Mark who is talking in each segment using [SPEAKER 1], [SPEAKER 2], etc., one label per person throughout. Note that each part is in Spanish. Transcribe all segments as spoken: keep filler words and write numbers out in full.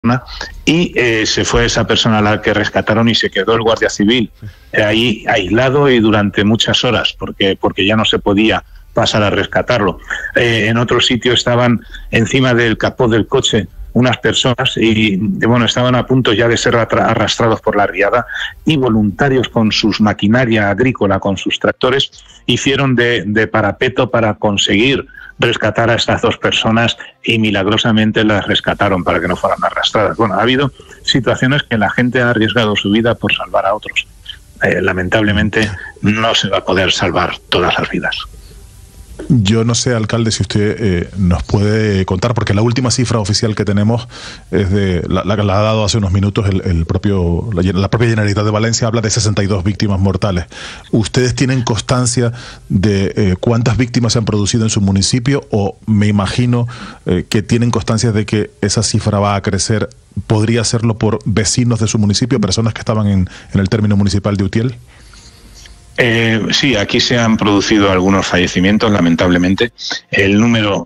[SPEAKER 1] y eh, se fue esa persona a la que rescataron y se quedó el guardia civil eh, ahí aislado y durante muchas horas porque, porque ya no se podía pasar a rescatarlo. Eh, en otro sitio estaban encima del capó del coche unas personas y bueno, estaban a punto ya de ser arrastrados por la riada y voluntarios con sus maquinaria agrícola, con sus tractores, hicieron de, de parapeto para conseguir rescatar a estas dos personas y milagrosamente las rescataron para que no fueran arrastradas. Bueno, ha habido situaciones que la gente ha arriesgado su vida por salvar a otros. Eh, lamentablemente no se va a poder salvar todas las vidas.
[SPEAKER 2] Yo no sé, alcalde, si usted eh, nos puede contar, porque la última cifra oficial que tenemos es de la, la, la ha dado hace unos minutos el, el propio la, la propia Generalitat de Valencia, habla de sesenta y dos víctimas mortales. ¿Ustedes tienen constancia de eh, cuántas víctimas se han producido en su municipio o me imagino eh, que tienen constancia de que esa cifra va a crecer? ¿Podría hacerlo por vecinos de su municipio, personas que estaban en, en el término municipal de Utiel?
[SPEAKER 1] Eh, sí, aquí se han producido algunos fallecimientos, lamentablemente. El número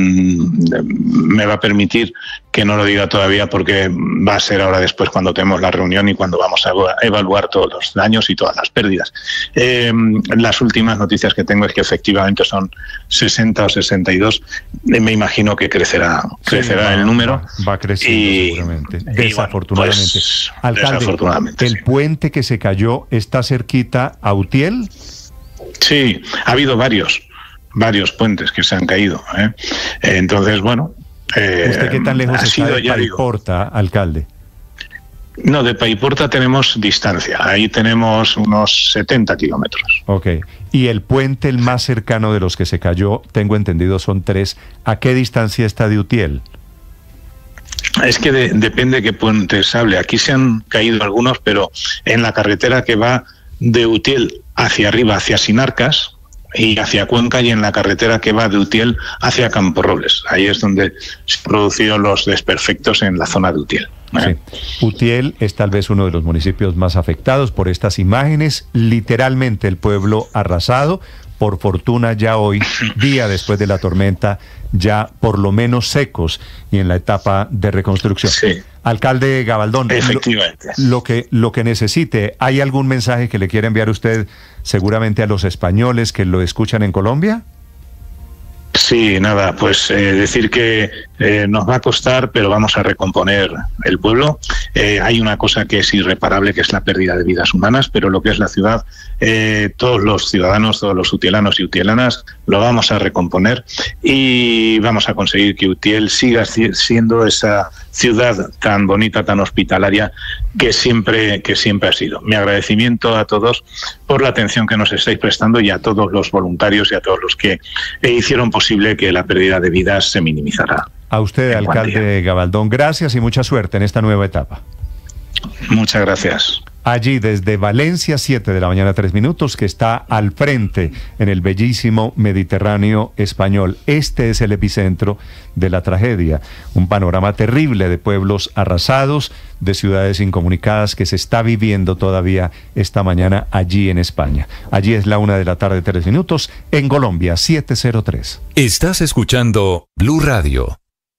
[SPEAKER 1] mmm, me va a permitir que no lo diga todavía porque va a ser ahora después cuando tenemos la reunión y cuando vamos a evaluar todos los daños y todas las pérdidas. Eh, las últimas noticias que tengo es que efectivamente son sesenta o sesenta y dos. Eh, me imagino que crecerá, crecerá sí, va, el número.
[SPEAKER 3] Va, va creciendo y, seguramente. Desafortunadamente.
[SPEAKER 1] Y bueno, pues,
[SPEAKER 3] alcalde,
[SPEAKER 1] desafortunadamente,
[SPEAKER 3] ¿el
[SPEAKER 1] sí.
[SPEAKER 3] puente que se cayó está cerquita a Utiel?
[SPEAKER 1] Sí, ha habido varios, varios puentes que se han caído. ¿eh? Entonces, bueno... Eh,
[SPEAKER 3] ¿Usted qué tan lejos está de Paiporta, alcalde?
[SPEAKER 1] No, de Paiporta tenemos distancia. Ahí tenemos unos setenta kilómetros.
[SPEAKER 3] Ok. Y el puente, el más cercano de los que se cayó, tengo entendido, son tres. ¿A qué distancia está de Utiel?
[SPEAKER 1] Es que de, depende qué puente se hable. Aquí se han caído algunos, pero en la carretera que va de Utiel hacia arriba, hacia Sinarcas, y hacia Cuenca, y en la carretera que va de Utiel hacia Camporrobles. Ahí es donde se han producido los desperfectos en la zona de Utiel. ¿eh?
[SPEAKER 3] Sí. Utiel es tal vez uno de los municipios más afectados por estas imágenes. Literalmente el pueblo arrasado. Por fortuna ya hoy, día después de la tormenta, ya por lo menos secos y en la etapa de reconstrucción.
[SPEAKER 1] Sí.
[SPEAKER 3] Alcalde Gabaldón,
[SPEAKER 1] efectivamente.
[SPEAKER 3] Lo, lo que lo que necesite, ¿hay algún mensaje que le quiera enviar usted seguramente a los españoles que lo escuchan en Colombia?
[SPEAKER 1] Sí, nada, pues eh, decir que eh, nos va a costar, pero vamos a recomponer el pueblo. Eh, hay una cosa que es irreparable, que es la pérdida de vidas humanas, pero lo que es la ciudad, eh, todos los ciudadanos, todos los utielanos y utielanas, lo vamos a recomponer y vamos a conseguir que Utiel siga siendo esa ciudad tan bonita, tan hospitalaria que siempre, que siempre ha sido. Mi agradecimiento a todos por la atención que nos estáis prestando y a todos los voluntarios y a todos los que hicieron posible que la pérdida de vidas se minimizara.
[SPEAKER 3] A usted, alcalde Gabaldón, gracias y mucha suerte en esta nueva etapa.
[SPEAKER 1] Muchas gracias.
[SPEAKER 3] Allí desde Valencia, siete de la mañana, tres minutos, que está al frente en el bellísimo Mediterráneo español. Este es el epicentro de la tragedia. Un panorama terrible de pueblos arrasados, de ciudades incomunicadas que se está viviendo todavía esta mañana allí en España. Allí es la una de la tarde, tres minutos, en Colombia, siete cero tres.
[SPEAKER 4] Estás escuchando Blue Radio.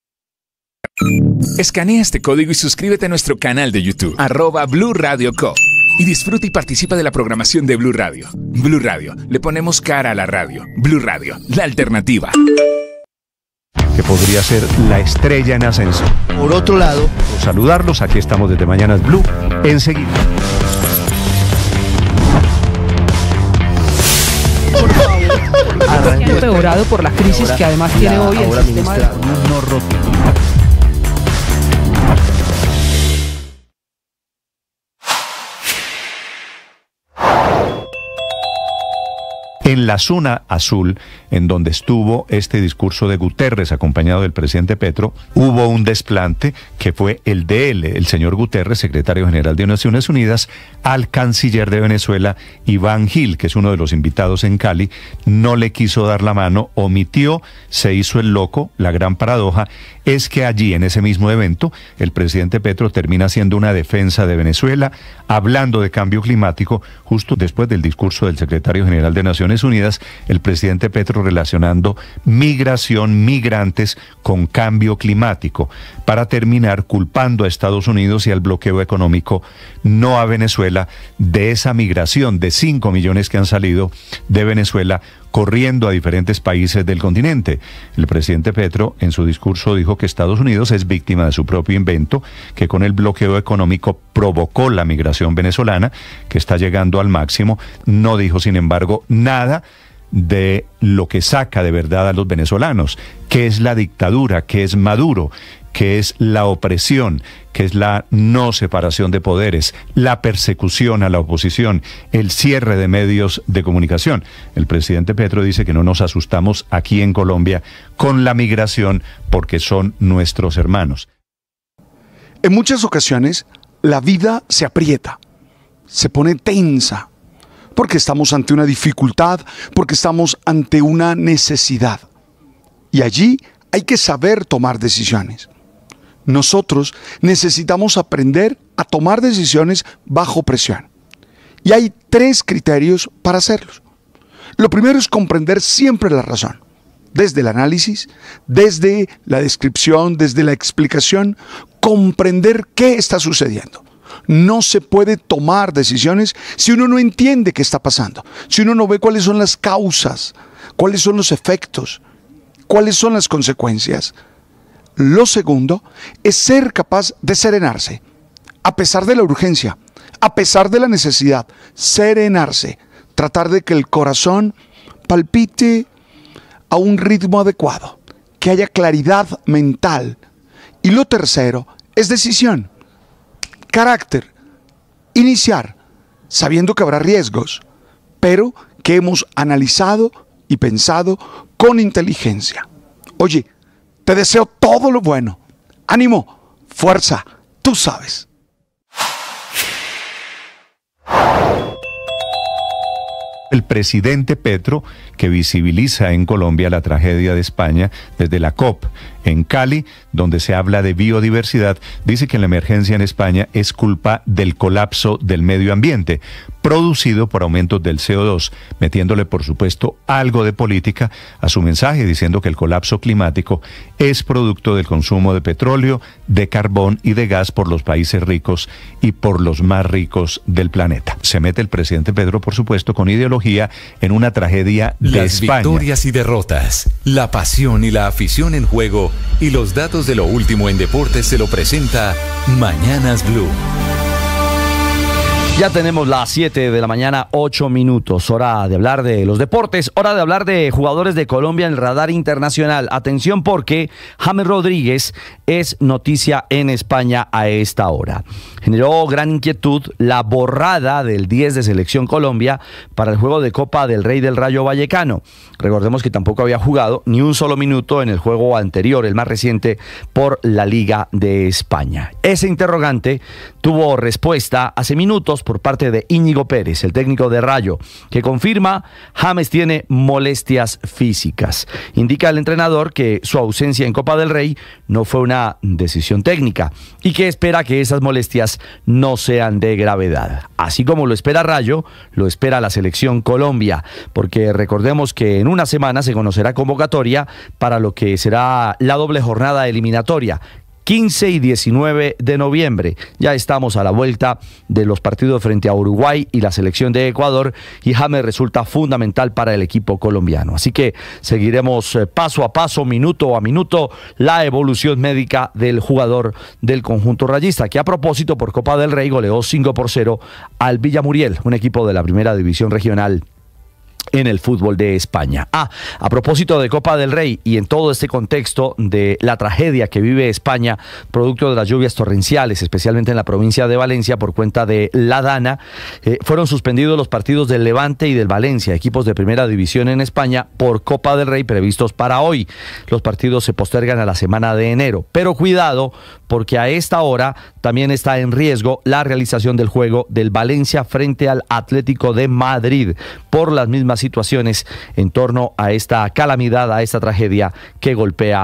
[SPEAKER 5] Escanea este código y suscríbete a nuestro canal de YouTube, arroba Blue Radio Co. Y disfruta y participa de la programación de Blue Radio. Blue Radio, le ponemos cara a la radio. Blue Radio, la alternativa.
[SPEAKER 3] Que podría ser la estrella en ascenso.
[SPEAKER 6] Por otro lado,
[SPEAKER 3] saludarlos, aquí estamos desde Mañanas Blue, enseguida.
[SPEAKER 7] Ha empeorado por la crisis ahora, que además tiene la, hoy el sistema de...
[SPEAKER 6] no roto.
[SPEAKER 3] En la zona azul, en donde estuvo este discurso de Guterres acompañado del presidente Petro, hubo un desplante que fue el de él, el señor Guterres, secretario general de Naciones Unidas, al canciller de Venezuela, Iván Gil, que es uno de los invitados en Cali. No le quiso dar la mano, omitió, se hizo el loco. La gran paradoja es que allí, en ese mismo evento, el presidente Petro termina haciendo una defensa de Venezuela, hablando de cambio climático, justo después del discurso del secretario general de Naciones Naciones Unidas, el presidente Petro relacionando migración, migrantes con cambio climático, para terminar culpando a Estados Unidos y al bloqueo económico, no a Venezuela, de esa migración de cinco millones que han salido de Venezuela corriendo a diferentes países del continente. El presidente Petro en su discurso dijo que Estados Unidos es víctima de su propio invento, que con el bloqueo económico provocó la migración venezolana, que está llegando al máximo. No dijo, sin embargo, nada de lo que saca de verdad a los venezolanos, que es la dictadura, que es Maduro, que es la opresión, que es la no separación de poderes, la persecución a la oposición, el cierre de medios de comunicación. El presidente Petro dice que no nos asustamos aquí en Colombia con la migración porque son nuestros hermanos.
[SPEAKER 6] En muchas ocasiones la vida se aprieta, se pone tensa, porque estamos ante una dificultad, porque estamos ante una necesidad. Y allí hay que saber tomar decisiones. Nosotros necesitamos aprender a tomar decisiones bajo presión. Y hay tres criterios para hacerlos. Lo primero es comprender siempre la razón. Desde el análisis, desde la descripción, desde la explicación, comprender qué está sucediendo. No se puede tomar decisiones si uno no entiende qué está pasando, si uno no ve cuáles son las causas, cuáles son los efectos, cuáles son las consecuencias. Lo segundo es ser capaz de serenarse, a pesar de la urgencia, a pesar de la necesidad, serenarse, tratar de que el corazón palpite a un ritmo adecuado, que haya claridad mental. Y lo tercero es decisión, carácter, iniciar, sabiendo que habrá riesgos, pero que hemos analizado y pensado con inteligencia. Oye, te deseo todo lo bueno. Ánimo, fuerza, tú sabes.
[SPEAKER 3] El presidente Petro, que visibiliza en Colombia la tragedia de España desde la COP en Cali, donde se habla de biodiversidad, dice que la emergencia en España es culpa del colapso del medio ambiente, producido por aumentos del C O dos, metiéndole, por supuesto, algo de política a su mensaje, diciendo que el colapso climático es producto del consumo de petróleo, de carbón y de gas por los países ricos y por los más ricos del planeta. Se mete el presidente Petro, por supuesto, con ideología en una tragedia de
[SPEAKER 4] Las
[SPEAKER 3] España.
[SPEAKER 4] Victorias y derrotas, la pasión y la afición en juego y los datos de lo último en deportes se lo presenta Mañanas Blue.
[SPEAKER 8] Ya tenemos las siete de la mañana, ocho minutos. Hora de hablar de los deportes, hora de hablar de jugadores de Colombia en el radar internacional. Atención porque James Rodríguez es noticia en España a esta hora. Generó gran inquietud la borrada del diez de Selección Colombia para el juego de Copa del Rey del Rayo Vallecano. Recordemos que tampoco había jugado ni un solo minuto en el juego anterior, el más reciente, por la Liga de España. Ese interrogante tuvo respuesta hace minutos por parte de Íñigo Pérez, el técnico de Rayo, que confirma James tiene molestias físicas. Indica el entrenador que su ausencia en Copa del Rey no fue una decisión técnica y que espera que esas molestias no sean de gravedad. Así como lo espera Rayo, lo espera la Selección Colombia, porque recordemos que en una semana se conocerá convocatoria para lo que será la doble jornada eliminatoria, quince y diecinueve de noviembre. Ya estamos a la vuelta de los partidos frente a Uruguay y la selección de Ecuador, y James resulta fundamental para el equipo colombiano. Así que seguiremos paso a paso, minuto a minuto, la evolución médica del jugador del conjunto rayista, que a propósito por Copa del Rey goleó cinco por cero al Villamuriel, un equipo de la primera división regional en el fútbol de España. Ah, a propósito de Copa del Rey y en todo este contexto de la tragedia que vive España, producto de las lluvias torrenciales, especialmente en la provincia de Valencia por cuenta de la Dana, eh, fueron suspendidos los partidos del Levante y del Valencia, equipos de primera división en España, por Copa del Rey previstos para hoy. Los partidos se postergan a la semana de enero, pero cuidado, porque a esta hora también está en riesgo la realización del juego del Valencia frente al Atlético de Madrid, por las mismas situaciones en torno a esta calamidad, a esta tragedia que golpea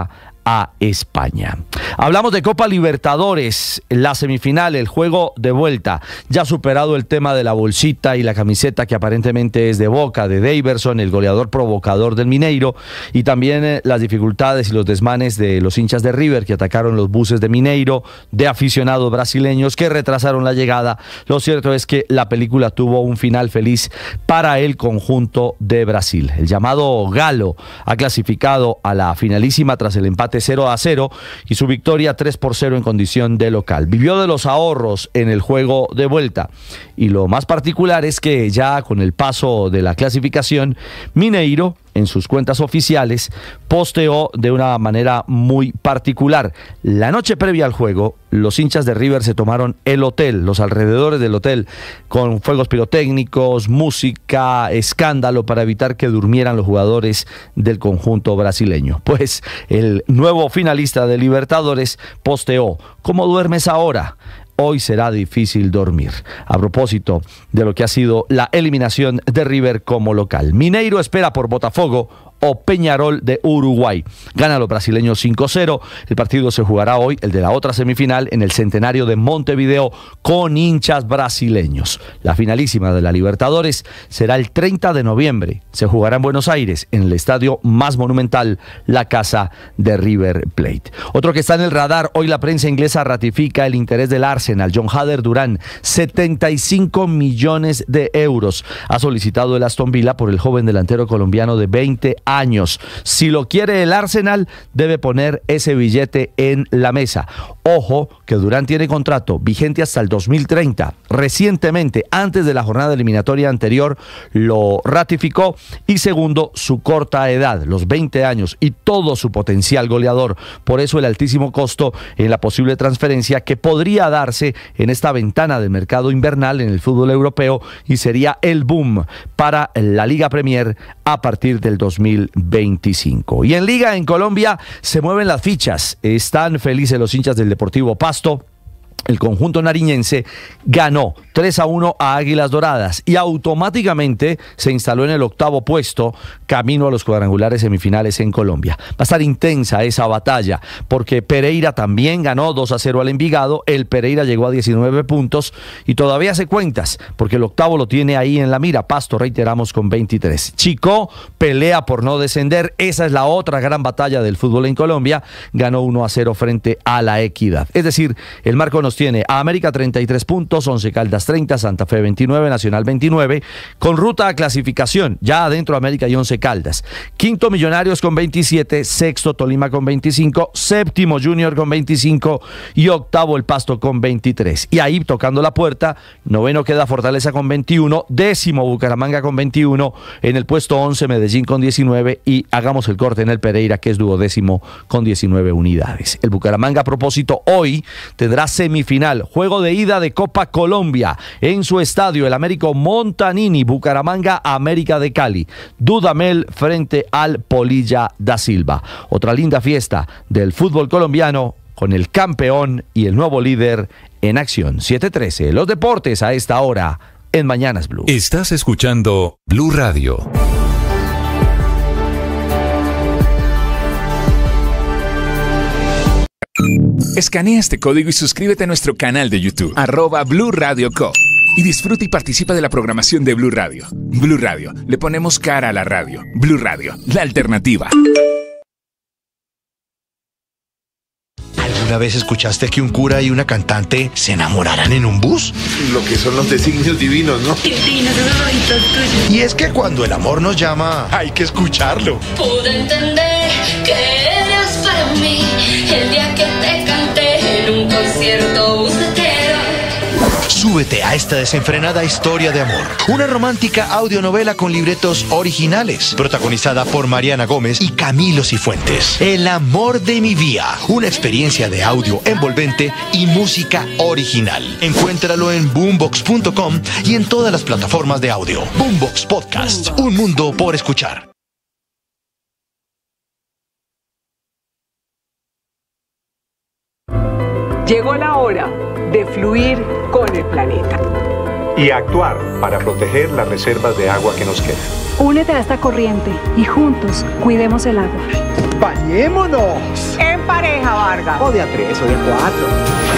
[SPEAKER 8] a España. Hablamos de Copa Libertadores, la semifinal, el juego de vuelta. Ya superado el tema de la bolsita y la camiseta que aparentemente es de Boca, de Daverson, el goleador provocador del Mineiro, y también eh, las dificultades y los desmanes de los hinchas de River que atacaron los buses de Mineiro, de aficionados brasileños que retrasaron la llegada. Lo cierto es que la película tuvo un final feliz para el conjunto de Brasil. El llamado Galo ha clasificado a la finalísima tras el empate cero a cero y su victoria tres por cero en condición de local. Vivió de los ahorros en el juego de vuelta y lo más particular es que ya con el paso de la clasificación, Mineiro en sus cuentas oficiales posteó de una manera muy particular. La noche previa al juego, los hinchas de River se tomaron el hotel, los alrededores del hotel, con fuegos pirotécnicos, música, escándalo para evitar que durmieran los jugadores del conjunto brasileño. Pues el nuevo finalista de Libertadores posteó: ¿cómo duermes ahora? Hoy será difícil dormir. A propósito de lo que ha sido la eliminación de River como local. Mineiro espera por Botafogo o Peñarol de Uruguay. Ganan los brasileños cinco cero. El partido se jugará hoy, el de la otra semifinal, en el Centenario de Montevideo con hinchas brasileños. La finalísima de la Libertadores será el treinta de noviembre. Se jugará en Buenos Aires, en el estadio más monumental, la casa de River Plate. Otro que está en el radar, hoy la prensa inglesa ratifica el interés del Arsenal. John Hader Durán, setenta y cinco millones de euros ha solicitado el Aston Villa por el joven delantero colombiano de veinte años. Si lo quiere el Arsenal, debe poner ese billete en la mesa. Ojo que Durán tiene contrato vigente hasta el dos mil treinta. Recientemente, antes de la jornada eliminatoria anterior, lo ratificó. Y segundo, su corta edad, los veinte años y todo su potencial goleador. Por eso el altísimo costo en la posible transferencia que podría darse en esta ventana de mercado invernal en el fútbol europeo, y sería el boom para la Liga Premier a partir del dos mil veinticinco. Y en Liga en Colombia se mueven las fichas. Están felices los hinchas del Deportivo Pasto. El conjunto nariñense ganó tres a uno a Águilas Doradas y automáticamente se instaló en el octavo puesto, camino a los cuadrangulares semifinales en Colombia. Va a estar intensa esa batalla porque Pereira también ganó dos a cero al Envigado. El Pereira llegó a diecinueve puntos y todavía hace cuentas porque el octavo lo tiene ahí en la mira. Pasto, reiteramos, con veintitrés. Chicó pelea por no descender. Esa es la otra gran batalla del fútbol en Colombia. Ganó uno a cero frente a La Equidad. Es decir, el marco nos tiene a América treinta y tres puntos, Once Caldas treinta, Santa Fe veintinueve, Nacional veintinueve, con ruta a clasificación, ya adentro América y Once Caldas. Quinto Millonarios con veintisiete, sexto Tolima con veinticinco, séptimo Junior con veinticinco y octavo el Pasto con veintitrés. Y ahí tocando la puerta, noveno queda Fortaleza con veintiuno, décimo Bucaramanga con veintiuno, en el puesto once Medellín con diecinueve y hagamos el corte en el Pereira, que es duodécimo con diecinueve unidades. El Bucaramanga, a propósito, hoy tendrá semifinal, juego de ida de Copa Colombia en su estadio, el Américo Montanini. Bucaramanga, América de Cali. Dudamel frente al Polilla da Silva. Otra linda fiesta del fútbol colombiano con el campeón y el nuevo líder en acción. siete trece, los deportes a esta hora en Mañanas Blue.
[SPEAKER 4] Estás escuchando Blue Radio.
[SPEAKER 5] Escanea este código y suscríbete a nuestro canal de YouTube, arroba Blue Radio Co. Y disfruta y participa de la programación de Blue Radio. Blue Radio, le ponemos cara a la radio. Blue Radio, la alternativa.
[SPEAKER 9] ¿Alguna vez escuchaste que un cura y una cantante se enamoraran en un bus?
[SPEAKER 10] Lo que son los designios divinos, ¿no?
[SPEAKER 11] Divinos, esos ojitos tuyos.
[SPEAKER 9] Y es que cuando el amor nos llama, hay que escucharlo.
[SPEAKER 11] Pude entender que eres para mí el día que te canté en un concierto bucetero.
[SPEAKER 9] Súbete a esta desenfrenada historia de amor. Una romántica audionovela con libretos originales, protagonizada por Mariana Gómez y Camilo Cifuentes. El amor de mi vida. Una experiencia de audio envolvente y música original. Encuéntralo en boombox punto com y en todas las plataformas de audio. Boombox Podcast. Un mundo por escuchar.
[SPEAKER 12] Llegó la hora de fluir con el planeta. y actuar para proteger las reservas de agua que nos quedan.
[SPEAKER 7] Únete a esta corriente y juntos cuidemos el agua.
[SPEAKER 13] ¡Bañémonos! En pareja, Vargas. O de a tres, o de a cuatro.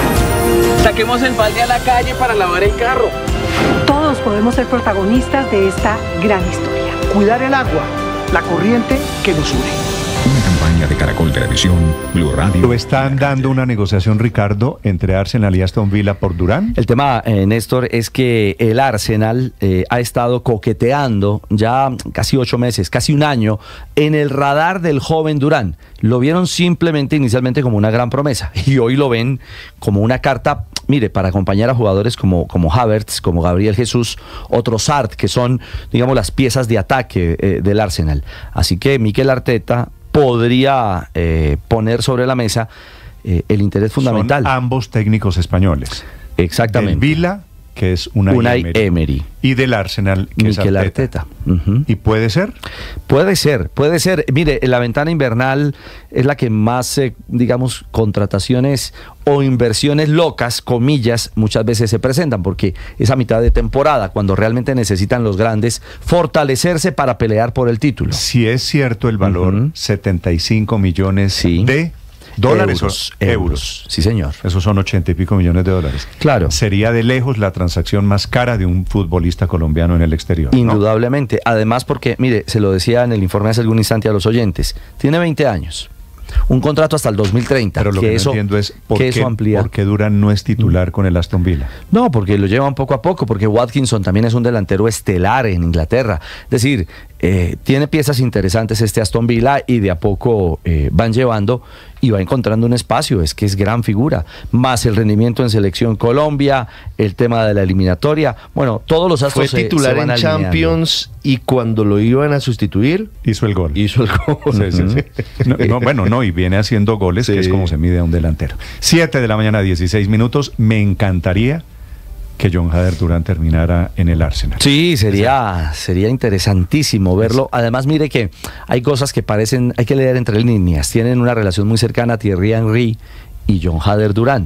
[SPEAKER 14] Saquemos el balde a la calle para lavar el carro.
[SPEAKER 7] Todos podemos ser protagonistas de esta gran historia.
[SPEAKER 13] Cuidar el agua, la corriente que nos une.
[SPEAKER 15] Una campaña de Caracol Televisión, Blue Radio.
[SPEAKER 3] ¿Lo están dando una negociación, Ricardo, entre Arsenal y Aston Villa por Durán?
[SPEAKER 8] El tema, eh, Néstor, es que el Arsenal eh, ha estado coqueteando ya casi ocho meses, casi un año, en el radar del joven Durán. Lo vieron simplemente inicialmente como una gran promesa y hoy lo ven como una carta, mire, para acompañar a jugadores como, como Havertz, como Gabriel Jesús, o Trossard, que son, digamos, las piezas de ataque eh, del Arsenal. Así que Mikel Arteta podría eh, poner sobre la mesa eh, el interés fundamental.
[SPEAKER 3] Son ambos técnicos españoles.
[SPEAKER 8] Exactamente.
[SPEAKER 3] Del Villa, que es Unai,
[SPEAKER 8] Unai
[SPEAKER 3] Emery,
[SPEAKER 8] Emery.
[SPEAKER 3] Y del Arsenal, que
[SPEAKER 8] Mikel
[SPEAKER 3] es Arteta.
[SPEAKER 8] Arteta. Uh-huh.
[SPEAKER 3] ¿Y puede ser?
[SPEAKER 8] Puede ser, puede ser. Mire, la ventana invernal es la que más, eh, digamos, contrataciones o inversiones locas, comillas, muchas veces se presentan, porque es a mitad de temporada, cuando realmente necesitan los grandes fortalecerse para pelear por el título.
[SPEAKER 3] Si es cierto el valor, uh-huh. setenta y cinco millones
[SPEAKER 8] sí.
[SPEAKER 3] de dólares
[SPEAKER 8] euros,
[SPEAKER 3] o euros.
[SPEAKER 8] euros. Sí, señor.
[SPEAKER 3] Esos son ochenta y pico millones de dólares.
[SPEAKER 8] Claro.
[SPEAKER 3] Sería de lejos la transacción más cara de un futbolista colombiano en el exterior, ¿no?
[SPEAKER 8] Indudablemente. Además porque, mire, se lo decía en el informe hace algún instante a los oyentes, tiene veinte años. Un contrato hasta el dos mil treinta.
[SPEAKER 3] Pero lo que, que no
[SPEAKER 8] eso,
[SPEAKER 3] entiendo es por
[SPEAKER 8] que
[SPEAKER 3] qué,
[SPEAKER 8] eso amplía.
[SPEAKER 3] por qué Durán no es titular con el Aston Villa.
[SPEAKER 8] No, porque lo llevan poco a poco, porque Watkinson también es un delantero estelar en Inglaterra. Es decir, eh, tiene piezas interesantes este Aston Villa y de a poco eh, van llevando y va encontrando un espacio. Es que es gran figura. Más el rendimiento en Selección Colombia, el tema de la eliminatoria. Bueno, todos los astros
[SPEAKER 16] Fue titular
[SPEAKER 8] se, se van
[SPEAKER 16] en
[SPEAKER 8] alineando.
[SPEAKER 16] Champions y cuando lo iban a sustituir
[SPEAKER 3] hizo el gol.
[SPEAKER 16] Hizo el gol.
[SPEAKER 3] Sí, sí, sí. No, no, bueno, no, y viene haciendo goles, sí. Que es como se mide a un delantero. siete de la mañana, dieciséis minutos. Me encantaría que John Hader Durán terminara en el Arsenal.
[SPEAKER 8] Sí, sería, sería interesantísimo verlo. Además, mire que hay cosas que parecen, hay que leer entre líneas. Tienen una relación muy cercana a Thierry Henry y John Hader Durán.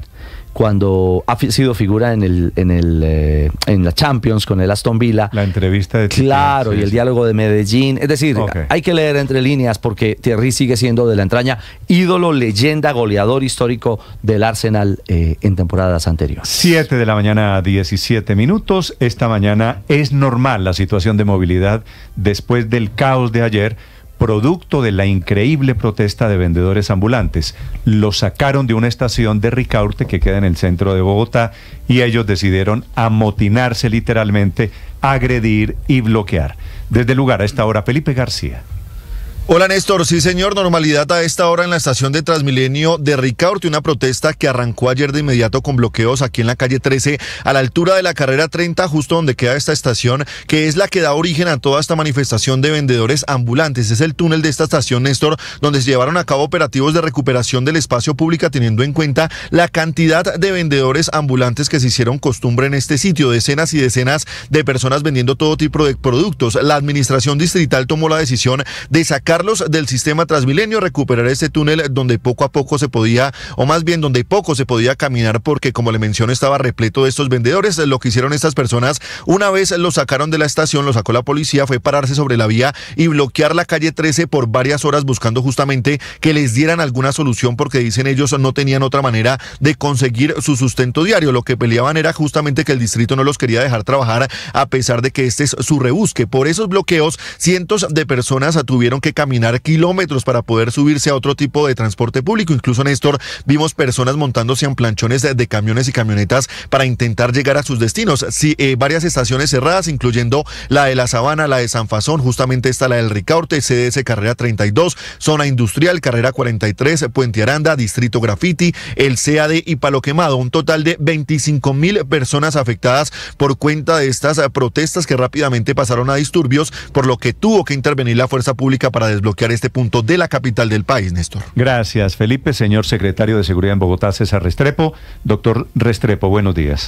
[SPEAKER 8] Cuando ha sido figura en el en el eh, en la Champions con el Aston Villa.
[SPEAKER 3] La entrevista de Thierry,
[SPEAKER 8] claro, sí, y el
[SPEAKER 3] sí.
[SPEAKER 8] diálogo de Medellín. Es decir,
[SPEAKER 3] okay.
[SPEAKER 8] hay que leer entre líneas porque Thierry sigue siendo de la entraña ídolo, leyenda, goleador histórico del Arsenal eh, en temporadas anteriores.
[SPEAKER 3] siete de la mañana, diecisiete minutos. Esta mañana es normal la situación de movilidad después del caos de ayer, producto de la increíble protesta de vendedores ambulantes. Los sacaron de una estación de Ricaurte que queda en el centro de Bogotá y ellos decidieron amotinarse literalmente, agredir y bloquear. Desde el lugar a esta hora, Felipe García.
[SPEAKER 17] Hola Néstor, sí señor, normalidad a esta hora en la estación de Transmilenio de Ricaurte, una protesta que arrancó ayer de inmediato con bloqueos aquí en la calle trece, a la altura de la carrera treinta, justo donde queda esta estación, que es la que da origen a toda esta manifestación de vendedores ambulantes. Es el túnel de esta estación, Néstor, donde se llevaron a cabo operativos de recuperación del espacio público, teniendo en cuenta la cantidad de vendedores ambulantes que se hicieron costumbre en este sitio, decenas y decenas de personas vendiendo todo tipo de productos. La administración distrital tomó la decisión de sacar del sistema Transmilenio, recuperar este túnel donde poco a poco se podía, o más bien donde poco se podía caminar, porque como le menciono estaba repleto de estos vendedores. Lo que hicieron estas personas, una vez lo sacaron de la estación, lo sacó la policía, fue pararse sobre la vía y bloquear la calle trece por varias horas, buscando justamente que les dieran alguna solución, porque dicen ellos no tenían otra manera de conseguir su sustento diario. Lo que peleaban era justamente que el distrito no los quería dejar trabajar, a pesar de que este es su rebusque. Por esos bloqueos, cientos de personas tuvieron que caminar kilómetros para poder subirse a otro tipo de transporte público. Incluso, Néstor, vimos personas montándose en planchones de, de camiones y camionetas para intentar llegar a sus destinos. Sí, eh, varias estaciones cerradas, incluyendo la de La Sabana, la de San Fasón, justamente esta, la del Ricaurte, C D S Carrera treinta y dos, Zona Industrial, Carrera cuarenta y tres, Puente Aranda, Distrito Graffiti, el C A D y Palo Quemado. Un total de veinticinco mil personas afectadas por cuenta de estas protestas que rápidamente pasaron a disturbios, por lo que tuvo que intervenir la fuerza pública para desbloquear este punto de la capital del país, Néstor.
[SPEAKER 3] Gracias, Felipe. Señor secretario de Seguridad en Bogotá, César Restrepo. Doctor Restrepo, buenos días.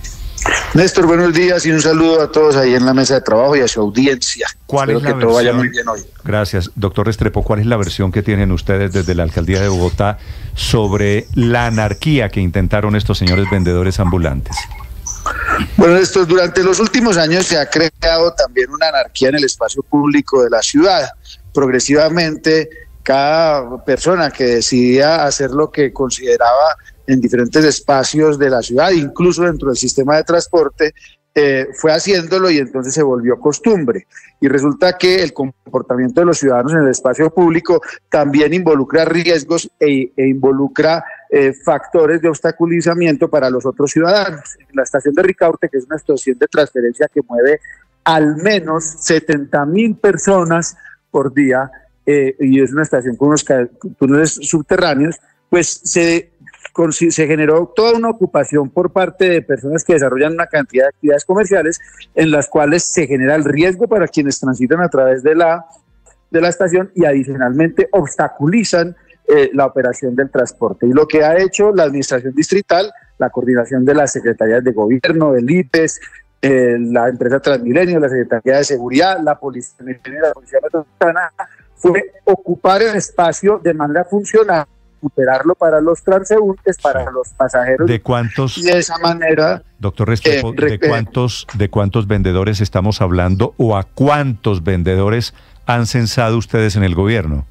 [SPEAKER 18] Néstor, buenos días y un saludo a todos ahí en la mesa de trabajo y a su audiencia.
[SPEAKER 3] ¿Cuál
[SPEAKER 18] Espero
[SPEAKER 3] es la
[SPEAKER 18] que
[SPEAKER 3] versión?
[SPEAKER 18] todo vaya muy bien hoy.
[SPEAKER 3] Gracias, doctor Restrepo. ¿Cuál es la versión que tienen ustedes desde la alcaldía de Bogotá sobre la anarquía que intentaron estos señores vendedores ambulantes?
[SPEAKER 18] Bueno, esto, durante los últimos años se ha creado también una anarquía en el espacio público de la ciudad. Progresivamente, cada persona que decidía hacer lo que consideraba en diferentes espacios de la ciudad, incluso dentro del sistema de transporte, eh, fue haciéndolo y entonces se volvió costumbre. Y resulta que el comportamiento de los ciudadanos en el espacio público también involucra riesgos e, e involucra eh, factores de obstaculizamiento para los otros ciudadanos. En la estación de Ricaurte, que es una estación de transferencia que mueve al menos setenta mil personas por día, eh, y es una estación con unos túneles subterráneos, pues se, con, se generó toda una ocupación por parte de personas que desarrollan una cantidad de actividades comerciales en las cuales se genera el riesgo para quienes transitan a través de la, de la estación y adicionalmente obstaculizan eh, la operación del transporte. Y lo que ha hecho la administración distrital, la coordinación de las secretarías de gobierno, del I P E S, eh, la empresa Transmilenio, la Secretaría de Seguridad, la Policía, la Policía Metropolitana, fue ocupar el espacio de manera funcional, recuperarlo para los transeúntes, para los pasajeros.
[SPEAKER 3] ¿De cuántos?
[SPEAKER 18] Y de esa manera,
[SPEAKER 3] doctor Restrepo,
[SPEAKER 18] eh,
[SPEAKER 3] ¿de cuántos, de cuántos vendedores estamos hablando o a cuántos vendedores han censado ustedes en el gobierno?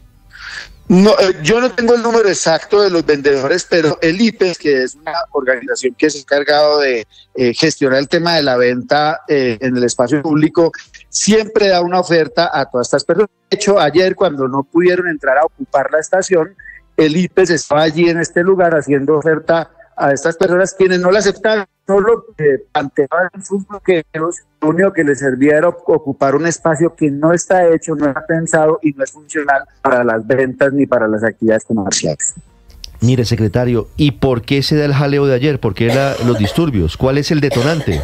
[SPEAKER 18] No, eh, yo no tengo el número exacto de los vendedores, pero el I P E S, que es una organización que se ha encargado de eh, gestionar el tema de la venta eh, en el espacio público, siempre da una oferta a todas estas personas. De hecho, ayer cuando no pudieron entrar a ocupar la estación, el I P E S estaba allí en este lugar haciendo oferta a estas personas, quienes no la aceptaron, solo eh, planteaban sus bloqueos. Lo único que les servía era ocupar un espacio que no está hecho, no está pensado y no es funcional para las ventas ni para las actividades comerciales.
[SPEAKER 16] Mire, secretario, ¿y por qué se da el jaleo de ayer? ¿Por qué la, los disturbios? ¿Cuál es el detonante?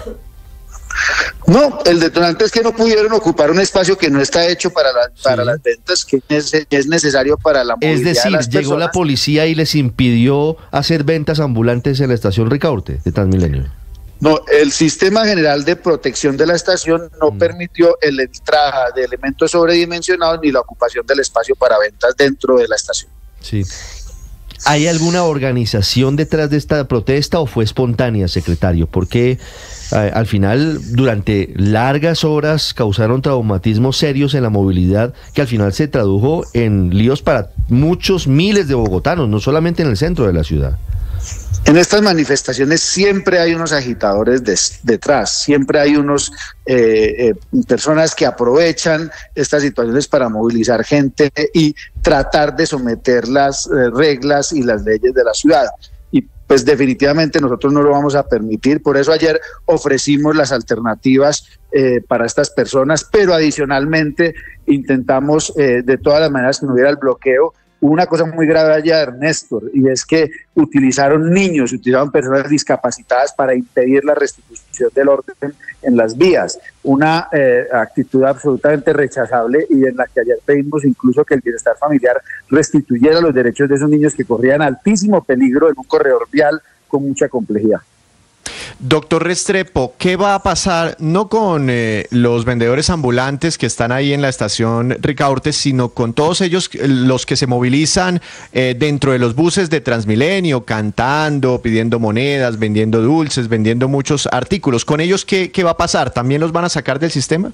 [SPEAKER 18] No, el detonante es que no pudieron ocupar un espacio que no está hecho para, la, sí. para las ventas, que es, es necesario para la movilidad.
[SPEAKER 16] Es decir,
[SPEAKER 18] de las
[SPEAKER 16] llegó
[SPEAKER 18] personas.
[SPEAKER 16] La policía y les impidió hacer ventas ambulantes en la estación Ricaurte de Transmilenio.
[SPEAKER 18] No, el sistema general de protección de la estación no mm. permitió la entrada de elementos sobredimensionados ni la ocupación del espacio para ventas dentro de la estación.
[SPEAKER 16] Sí. ¿Hay alguna organización detrás de esta protesta o fue espontánea, secretario? Porque eh, al final, durante largas horas, causaron traumatismos serios en la movilidad que al final se tradujo en líos para muchos miles de bogotanos, no solamente en el centro de la ciudad.
[SPEAKER 18] En estas manifestaciones siempre hay unos agitadores de, detrás, siempre hay unos eh, eh, personas que aprovechan estas situaciones para movilizar gente y tratar de someter las eh, reglas y las leyes de la ciudad. Y pues definitivamente nosotros no lo vamos a permitir, por eso ayer ofrecimos las alternativas eh, para estas personas, pero adicionalmente intentamos eh, de todas las maneras que no hubiera el bloqueo. Una cosa muy grave ayer, Néstor, y es que utilizaron niños, utilizaron personas discapacitadas para impedir la restitución del orden en las vías. Una eh, actitud absolutamente rechazable y en la que ayer pedimos incluso que el bienestar familiar restituyera los derechos de esos niños que corrían altísimo peligro en un corredor vial con mucha complejidad.
[SPEAKER 19] Doctor Restrepo, ¿qué va a pasar no con eh, los vendedores ambulantes que están ahí en la estación Ricaurte, sino con todos ellos, los que se movilizan eh, dentro de los buses de Transmilenio, cantando, pidiendo monedas, vendiendo dulces, vendiendo muchos artículos? ¿Con ellos qué, qué va a pasar? ¿También los van a sacar del sistema?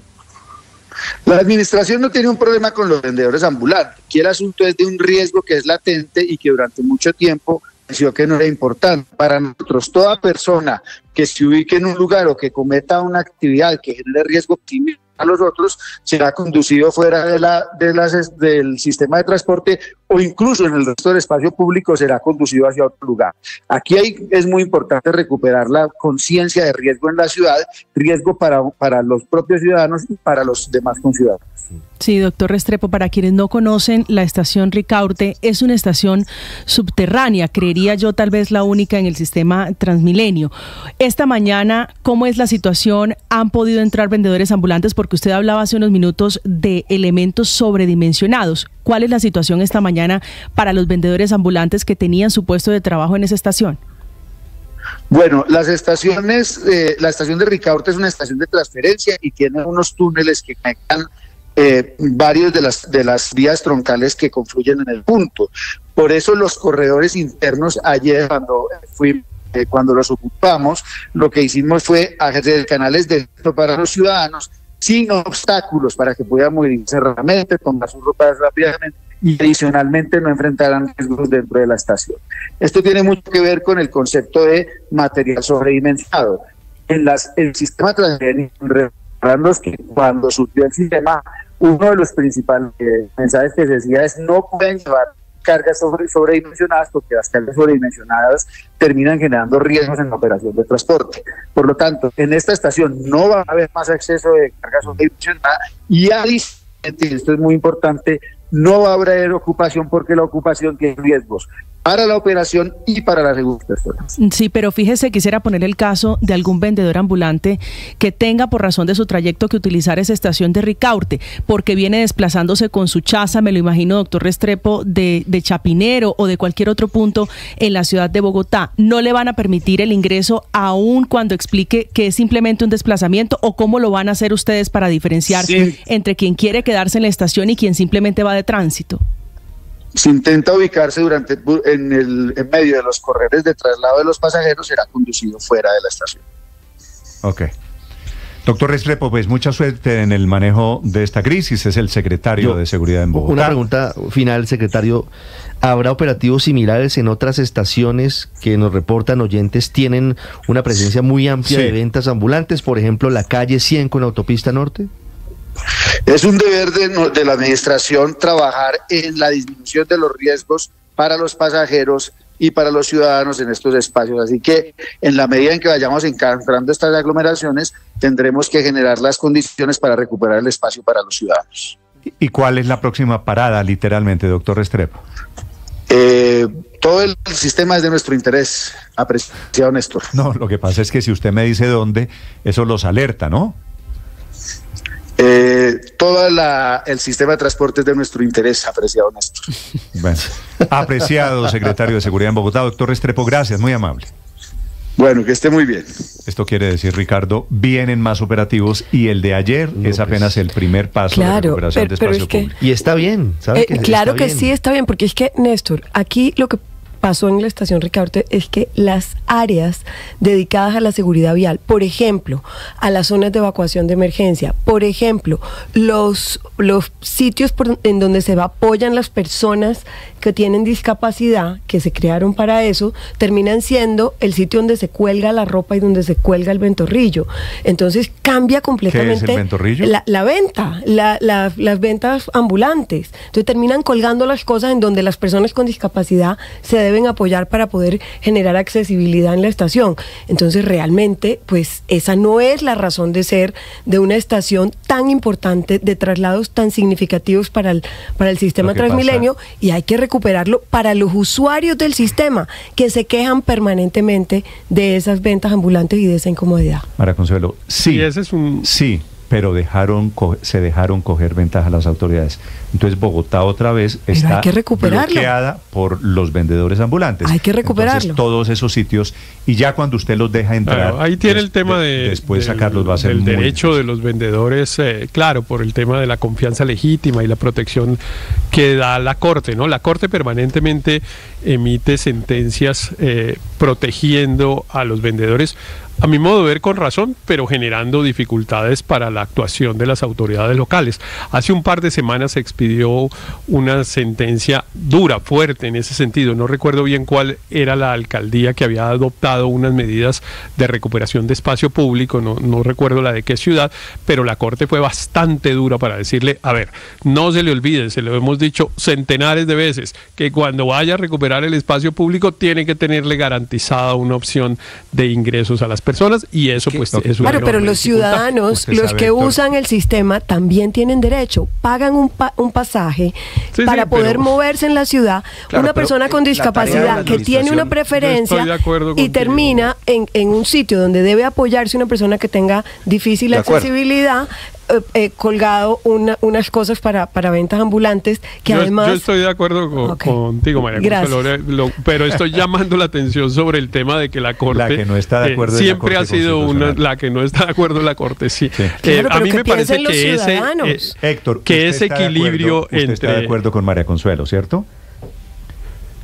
[SPEAKER 18] La administración no tiene un problema con los vendedores ambulantes. Aquí el asunto es de un riesgo que es latente y que durante mucho tiempo pareció que no era importante. Para nosotros, toda persona que se ubique en un lugar o que cometa una actividad que genere riesgo a los otros será conducido fuera de la, de las, del sistema de transporte o incluso en el resto del espacio público será conducido hacia otro lugar. Aquí hay, es muy importante recuperar la conciencia de riesgo en la ciudad, riesgo para, para los propios ciudadanos y para los demás conciudadanos.
[SPEAKER 7] Sí, doctor Restrepo, para quienes no conocen, la estación Ricaurte es una estación subterránea, creería yo tal vez la única en el sistema Transmilenio. Esta mañana, ¿cómo es la situación? ¿Han podido entrar vendedores ambulantes? Porque usted hablaba hace unos minutos de elementos sobredimensionados. ¿Cuál es la situación esta mañana para los vendedores ambulantes que tenían su puesto de trabajo en esa estación?
[SPEAKER 18] Bueno, las estaciones, eh, la estación de Ricaurte es una estación de transferencia y tiene unos túneles que conectan Eh, varios de las de las vías troncales que confluyen en el punto. Por eso los corredores internos, ayer cuando fui eh, cuando los ocupamos, lo que hicimos fue hacer canales de esto para los ciudadanos sin obstáculos para que puedan movilizarse rápidamente, tomar sus ropas rápidamente y adicionalmente no enfrentarán riesgos dentro de la estación. Esto tiene mucho que ver con el concepto de material sobredimensionado. En las, el sistema Transmilenio, recordando que cuando surgió el sistema, uno de los principales eh, mensajes que se decía es no pueden llevar cargas sobre, sobredimensionadas porque las cargas sobredimensionadas terminan generando riesgos en la operación de transporte. Por lo tanto, en esta estación no va a haber más acceso de cargas sobredimensionadas y adicionalmente, y esto es muy importante, no va a haber ocupación porque la ocupación tiene riesgos para la operación y para las seguridad personas.
[SPEAKER 7] Sí, pero fíjese, quisiera poner el caso de algún vendedor ambulante que tenga por razón de su trayecto que utilizar esa estación de Ricaurte, porque viene desplazándose con su chaza, me lo imagino, doctor Restrepo, de, de Chapinero o de cualquier otro punto en la ciudad de Bogotá. ¿No le van a permitir el ingreso aún cuando explique que es simplemente un desplazamiento, o cómo lo van a hacer ustedes para diferenciar sí. entre quien quiere quedarse en la estación y quien simplemente va de tránsito?
[SPEAKER 18] Si intenta ubicarse durante en el en medio de los corredores de traslado de los pasajeros, será conducido fuera de la estación.
[SPEAKER 3] Ok. Doctor Restrepo, pues mucha suerte en el manejo de esta crisis. Es el secretario Yo, de Seguridad en Bogotá.
[SPEAKER 16] Una pregunta final, secretario. ¿Habrá operativos similares en otras estaciones que nos reportan oyentes tienen una presencia muy amplia sí. de ventas ambulantes? Por ejemplo, la calle cien con Autopista Norte.
[SPEAKER 18] Es un deber de, de la administración trabajar en la disminución de los riesgos para los pasajeros y para los ciudadanos en estos espacios. Así que en la medida en que vayamos encontrando estas aglomeraciones, tendremos que generar las condiciones para recuperar el espacio para los ciudadanos.
[SPEAKER 3] ¿Y cuál es la próxima parada, literalmente, doctor Restrepo?
[SPEAKER 18] Eh, todo el sistema es de nuestro interés, apreciado Néstor.
[SPEAKER 3] No, lo que pasa es que si usted me dice dónde, eso los alerta, ¿no?
[SPEAKER 18] Eh, todo la, el sistema de transporte es de nuestro interés, apreciado Néstor.
[SPEAKER 3] Bueno, apreciado secretario de Seguridad en Bogotá, doctor Restrepo, gracias, muy amable.
[SPEAKER 18] Bueno, que esté muy bien.
[SPEAKER 3] Esto quiere decir, Ricardo, vienen más operativos y el de ayer no, es apenas el primer paso
[SPEAKER 20] claro,
[SPEAKER 3] de recuperación
[SPEAKER 20] pero,
[SPEAKER 3] de espacio
[SPEAKER 20] pero es que,
[SPEAKER 3] público.
[SPEAKER 16] Y está bien, ¿sabe?
[SPEAKER 20] Eh,
[SPEAKER 16] que
[SPEAKER 20] claro que
[SPEAKER 16] bien.
[SPEAKER 20] sí, está bien, porque es que, Néstor, aquí lo que pasó en la estación Ricaurte es que las áreas dedicadas a la seguridad vial, por ejemplo, a las zonas de evacuación de emergencia, por ejemplo, los, los sitios por, en donde se apoyan las personas que tienen discapacidad, que se crearon para eso, terminan siendo el sitio donde se cuelga la ropa y donde se cuelga el ventorrillo. Entonces cambia completamente.
[SPEAKER 3] ¿Qué es el ventorrillo?
[SPEAKER 20] La, la venta, la, la, las ventas ambulantes. Entonces terminan colgando las cosas en donde las personas con discapacidad se deben apoyar para poder generar accesibilidad en la estación. Entonces realmente pues esa no es la razón de ser de una estación tan importante, de traslados tan significativos para el, para el sistema Transmilenio, pasa. Y hay que recuperarlo para los usuarios del sistema que se quejan permanentemente de esas ventas ambulantes y de esa incomodidad.
[SPEAKER 3] María Consuelo, sí,
[SPEAKER 21] y ese es un...
[SPEAKER 3] sí, pero dejaron se dejaron coger ventaja a las autoridades. Entonces Bogotá otra vez
[SPEAKER 20] Pero
[SPEAKER 3] está
[SPEAKER 20] hay que recuperarlo.
[SPEAKER 3] bloqueada por los vendedores ambulantes.
[SPEAKER 20] Hay que recuperarlo.
[SPEAKER 3] Entonces todos esos sitios, y ya cuando usted los deja entrar,
[SPEAKER 21] claro, ahí tiene
[SPEAKER 3] des,
[SPEAKER 21] el tema de,
[SPEAKER 3] de después
[SPEAKER 21] del,
[SPEAKER 3] sacarlos va a ser
[SPEAKER 21] el
[SPEAKER 3] muy
[SPEAKER 21] derecho
[SPEAKER 3] difícil.
[SPEAKER 21] de los vendedores, eh, claro, por el tema de la confianza legítima y la protección que da la Corte, ¿no? La Corte permanentemente emite sentencias eh, protegiendo a los vendedores, a mi modo de ver con razón, pero generando dificultades para la actuación de las autoridades locales. Hace un par de semanas se expidió una sentencia dura, fuerte en ese sentido. No recuerdo bien cuál era la alcaldía que había adoptado unas medidas de recuperación de espacio público, no, no recuerdo la de qué ciudad, pero la Corte fue bastante dura para decirle, a ver, no se le olvide, se lo hemos dicho centenares de veces, que cuando vaya a recuperar el espacio público tiene que tenerle garantizada una opción de ingresos a las personas, y eso pues es una
[SPEAKER 20] Claro, pero los ciudadanos, los sabe, que Héctor, usan el sistema también tienen derecho, pagan un, pa un pasaje sí, para sí, poder pero, moverse en la ciudad. Claro, una persona con discapacidad que tiene una preferencia y termina en, en un sitio donde debe apoyarse una persona que tenga difícil accesibilidad, Eh, eh, colgado una, unas cosas para, para ventas ambulantes que
[SPEAKER 21] yo,
[SPEAKER 20] además...
[SPEAKER 21] Yo estoy de acuerdo con, okay. contigo, María Consuelo, lo, pero estoy llamando la atención sobre el tema de que la Corte...
[SPEAKER 3] La que no está de acuerdo
[SPEAKER 21] eh, siempre
[SPEAKER 3] la
[SPEAKER 21] ha sido una... La que no está de acuerdo en la Corte, sí. sí.
[SPEAKER 20] Claro,
[SPEAKER 21] eh, a mí me parece que ese...
[SPEAKER 20] Eh,
[SPEAKER 21] Héctor, que ese equilibrio
[SPEAKER 3] acuerdo,
[SPEAKER 21] entre...
[SPEAKER 3] Usted está de acuerdo con María Consuelo, ¿cierto?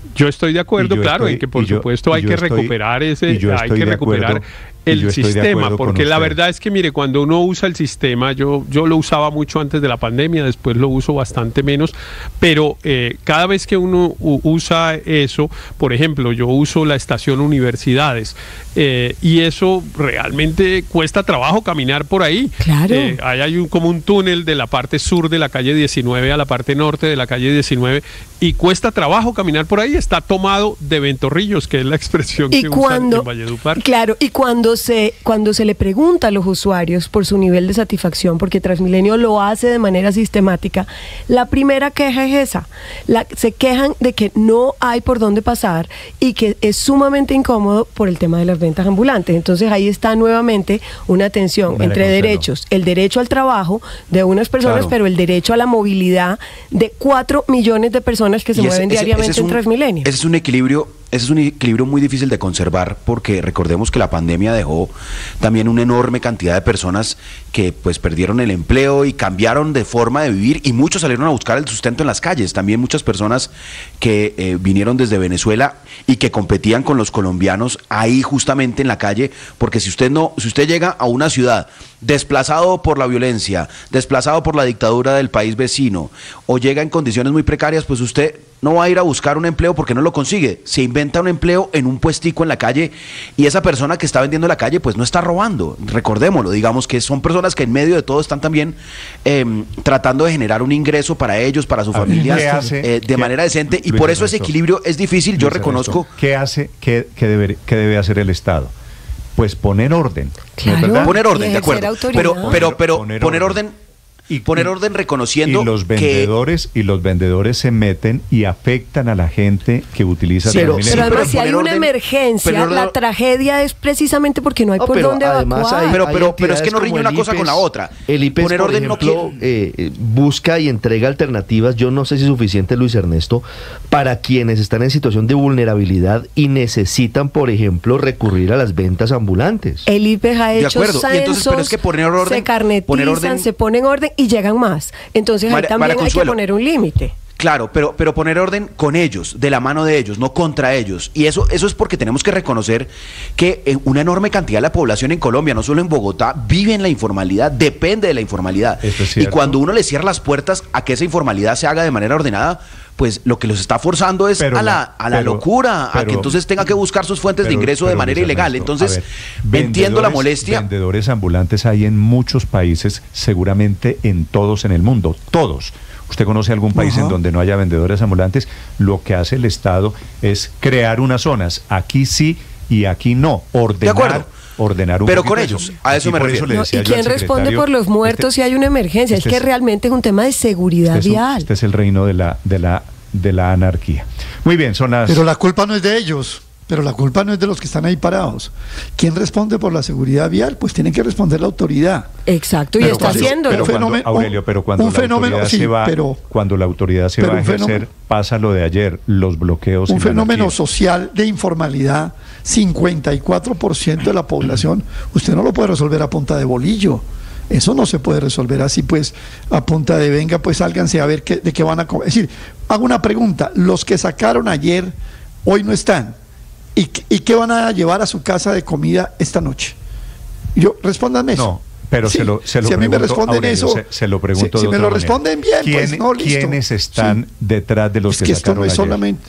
[SPEAKER 21] Yo estoy de acuerdo, claro,
[SPEAKER 3] estoy,
[SPEAKER 21] en que por
[SPEAKER 3] yo,
[SPEAKER 21] supuesto hay que
[SPEAKER 3] estoy,
[SPEAKER 21] recuperar ese, hay que recuperar
[SPEAKER 3] acuerdo,
[SPEAKER 21] el sistema, porque la verdad es que mire, cuando uno usa el sistema, yo, yo lo usaba mucho antes de la pandemia, después lo uso bastante menos, pero eh, cada vez que uno usa eso, por ejemplo, yo uso la estación Universidades, eh, y eso realmente cuesta trabajo caminar por ahí.
[SPEAKER 20] Claro.
[SPEAKER 21] Eh, ahí hay un, como un túnel de la parte sur de la calle diecinueve a la parte norte de la calle diecinueve, y cuesta trabajo caminar por ahí, está tomado de ventorrillos, que es la expresión
[SPEAKER 20] y
[SPEAKER 21] que
[SPEAKER 20] cuando,
[SPEAKER 21] usan en Valledupar.
[SPEAKER 20] Claro, y cuando se, cuando se le pregunta a los usuarios por su nivel de satisfacción, porque Transmilenio lo hace de manera sistemática, la primera queja es esa. La, se quejan de que no hay por dónde pasar y que es sumamente incómodo por el tema de las ventas ambulantes. Entonces ahí está nuevamente una tensión
[SPEAKER 3] Vale,
[SPEAKER 20] entre
[SPEAKER 3] Consuelo.
[SPEAKER 20] derechos, el derecho al trabajo de unas personas,
[SPEAKER 2] Claro.
[SPEAKER 20] pero el derecho a la movilidad de cuatro millones de personas que se
[SPEAKER 2] Y ese-
[SPEAKER 20] mueven
[SPEAKER 2] ese-
[SPEAKER 20] diariamente
[SPEAKER 2] ese es
[SPEAKER 20] en
[SPEAKER 2] un-
[SPEAKER 20] Transmilenio.
[SPEAKER 2] Ese es un equilibrio, ese es un equilibrio muy difícil de conservar, porque recordemos que la pandemia dejó también una enorme cantidad de personas que pues perdieron el empleo y cambiaron de forma de vivir, y muchos salieron a buscar el sustento en las calles. También muchas personas que eh, vinieron desde Venezuela y que competían con los colombianos ahí justamente en la calle, porque si usted no, si usted llega a una ciudad desplazado por la violencia, desplazado por la dictadura del país vecino, o llega en condiciones muy precarias, pues usted no va a ir a buscar un empleo porque no lo consigue. Se inventa un empleo en un puestico en la calle, y esa persona que está vendiendo en la calle pues no está robando, recordémoslo. Digamos que son personas que en medio de todo están también eh, tratando de generar un ingreso para ellos, para su
[SPEAKER 3] A ver,
[SPEAKER 2] familia,
[SPEAKER 3] ¿qué hace?
[SPEAKER 2] eh, de
[SPEAKER 3] ¿Qué-
[SPEAKER 2] manera decente, y
[SPEAKER 3] Luis
[SPEAKER 2] por eso ese
[SPEAKER 3] Ernesto.
[SPEAKER 2] equilibrio es difícil. Yo
[SPEAKER 3] Luis
[SPEAKER 2] reconozco.
[SPEAKER 3] Ernesto, ¿Qué hace, qué, qué debe, qué debe hacer el Estado? Pues poner orden. ¿no es
[SPEAKER 20] Claro.
[SPEAKER 3] verdad?
[SPEAKER 2] Poner orden,
[SPEAKER 20] Y
[SPEAKER 2] de
[SPEAKER 20] ejercer
[SPEAKER 2] acuerdo.
[SPEAKER 20] autoridad.
[SPEAKER 2] Pero, pero, pero
[SPEAKER 3] Poner
[SPEAKER 2] poner,
[SPEAKER 3] orden.
[SPEAKER 2] orden, y poner orden reconociendo
[SPEAKER 3] Y los
[SPEAKER 2] que
[SPEAKER 3] vendedores y los vendedores se meten y afectan a la gente que utiliza
[SPEAKER 2] Pero-
[SPEAKER 3] Transmilenio.
[SPEAKER 20] Pero además,
[SPEAKER 2] pero
[SPEAKER 20] si hay
[SPEAKER 2] poner
[SPEAKER 20] una
[SPEAKER 2] orden-
[SPEAKER 20] emergencia,
[SPEAKER 2] pero
[SPEAKER 20] la
[SPEAKER 2] no-
[SPEAKER 20] tragedia es precisamente porque no hay
[SPEAKER 16] No,
[SPEAKER 20] por
[SPEAKER 16] pero
[SPEAKER 20] dónde
[SPEAKER 16] además
[SPEAKER 20] evacuar.
[SPEAKER 16] hay-
[SPEAKER 2] Pero-
[SPEAKER 16] hay
[SPEAKER 2] pero- pero es que
[SPEAKER 16] entidades
[SPEAKER 2] no riñe
[SPEAKER 16] como
[SPEAKER 2] una
[SPEAKER 16] el
[SPEAKER 2] cosa con la
[SPEAKER 16] IPES.
[SPEAKER 2] otra.
[SPEAKER 16] El IPES,
[SPEAKER 2] Poner
[SPEAKER 16] por
[SPEAKER 2] orden no
[SPEAKER 16] ejemplo, eh, eh, busca y entrega alternativas, yo no sé si suficiente, Luis Ernesto, para quienes están en situación de vulnerabilidad y necesitan, por ejemplo, recurrir a las ventas ambulantes.
[SPEAKER 20] El I P E J ha
[SPEAKER 2] De
[SPEAKER 20] hecho
[SPEAKER 2] acuerdo. Y entonces, pero es que poner orden-
[SPEAKER 20] se carnetizan,
[SPEAKER 2] poner orden-
[SPEAKER 20] se ponen orden y llegan más. Entonces ahí
[SPEAKER 2] María-
[SPEAKER 20] también
[SPEAKER 2] María
[SPEAKER 20] hay que
[SPEAKER 2] Consuelo.
[SPEAKER 20] poner un límite.
[SPEAKER 2] Claro, pero, pero poner orden con ellos, de la mano de ellos, no contra ellos. Y eso, eso es porque tenemos que reconocer que eh, una enorme cantidad de la población en Colombia, no solo en Bogotá, vive en la informalidad, depende de la informalidad.
[SPEAKER 3] Eso es
[SPEAKER 2] Y
[SPEAKER 3] cierto.
[SPEAKER 2] cuando uno le cierra las puertas a que esa informalidad se haga de manera ordenada, pues lo que los está forzando es
[SPEAKER 3] Pero
[SPEAKER 2] a la,
[SPEAKER 3] la-
[SPEAKER 2] a la
[SPEAKER 3] pero-
[SPEAKER 2] locura, a
[SPEAKER 3] pero-
[SPEAKER 2] que entonces tenga que buscar sus fuentes de
[SPEAKER 3] Pero-
[SPEAKER 2] ingreso de
[SPEAKER 3] pero,
[SPEAKER 2] manera
[SPEAKER 3] Luis
[SPEAKER 2] ilegal.
[SPEAKER 3] Ernesto,
[SPEAKER 2] Entonces,
[SPEAKER 3] a ver,
[SPEAKER 2] entiendo la
[SPEAKER 3] vendedores-
[SPEAKER 2] molestia.
[SPEAKER 3] Vendedores ambulantes hay en muchos países, seguramente en todos en el mundo, todos. ¿Usted conoce algún país
[SPEAKER 6] Ajá.
[SPEAKER 3] en donde no haya vendedores ambulantes? Lo que hace el Estado es crear unas zonas, aquí sí y aquí no, ordenar,
[SPEAKER 2] acuerdo.
[SPEAKER 3] ordenar un
[SPEAKER 2] Pero
[SPEAKER 3] poquito
[SPEAKER 2] con
[SPEAKER 3] eso.
[SPEAKER 2] ellos, a eso
[SPEAKER 3] Y
[SPEAKER 2] me
[SPEAKER 3] por
[SPEAKER 2] refiero.
[SPEAKER 3] le
[SPEAKER 20] No,
[SPEAKER 3] decía
[SPEAKER 20] ¿y
[SPEAKER 3] yo al
[SPEAKER 20] quién responde
[SPEAKER 3] secretario,
[SPEAKER 20] por los muertos
[SPEAKER 3] este-
[SPEAKER 20] si hay una emergencia?
[SPEAKER 3] este
[SPEAKER 20] es que
[SPEAKER 3] es-
[SPEAKER 20] realmente es un tema de seguridad
[SPEAKER 3] este es, un-
[SPEAKER 20] vial.
[SPEAKER 3] este es el reino de la, de la, de la anarquía. Muy bien, son las...
[SPEAKER 22] Pero la culpa no es de ellos, pero la culpa no es de los que están ahí parados. ¿Quién responde por la seguridad vial? Pues tiene que responder la autoridad.
[SPEAKER 20] Exacto, y
[SPEAKER 3] Pero
[SPEAKER 20] está
[SPEAKER 3] cuando-
[SPEAKER 20] haciéndolo.
[SPEAKER 3] pero cuando-
[SPEAKER 22] fenómeno-
[SPEAKER 3] Aurelio, pero cuando
[SPEAKER 22] un
[SPEAKER 3] la
[SPEAKER 22] fenómeno,
[SPEAKER 3] autoridad
[SPEAKER 22] sí,
[SPEAKER 3] se va,
[SPEAKER 22] pero-
[SPEAKER 3] cuando la autoridad se
[SPEAKER 22] pero
[SPEAKER 3] va a
[SPEAKER 22] un
[SPEAKER 3] ejercer,
[SPEAKER 22] fenómeno-
[SPEAKER 3] pasa lo de ayer, los bloqueos. y
[SPEAKER 22] Un
[SPEAKER 3] la
[SPEAKER 22] fenómeno
[SPEAKER 3] anarquía.
[SPEAKER 22] social de informalidad, cincuenta y cuatro por ciento de la población, usted no lo puede resolver a punta de bolillo. Eso no se puede resolver así, pues, a punta de venga, pues sálganse a ver qué, de qué van a comer. Es decir, hago una pregunta, los que sacaron ayer, hoy no están, ¿y, qué- y qué van a llevar a su casa de comida esta noche? Yo, respóndanme eso.
[SPEAKER 3] No, pero
[SPEAKER 22] Sí,
[SPEAKER 3] se lo, se lo
[SPEAKER 22] si a mí me
[SPEAKER 3] pregunto,
[SPEAKER 22] responden
[SPEAKER 3] Aurelio,
[SPEAKER 22] eso,
[SPEAKER 3] se, se lo pregunto
[SPEAKER 22] si,
[SPEAKER 3] de
[SPEAKER 22] si me
[SPEAKER 3] otra
[SPEAKER 22] lo
[SPEAKER 3] manera.
[SPEAKER 22] responden bien, pues
[SPEAKER 3] ¿Quién-
[SPEAKER 22] no, listo.
[SPEAKER 3] ¿Quiénes están
[SPEAKER 22] Sí.
[SPEAKER 3] detrás de los
[SPEAKER 22] Es
[SPEAKER 3] que,
[SPEAKER 22] que esto no
[SPEAKER 3] sacaron
[SPEAKER 22] es
[SPEAKER 3] ayer?
[SPEAKER 22] solamente.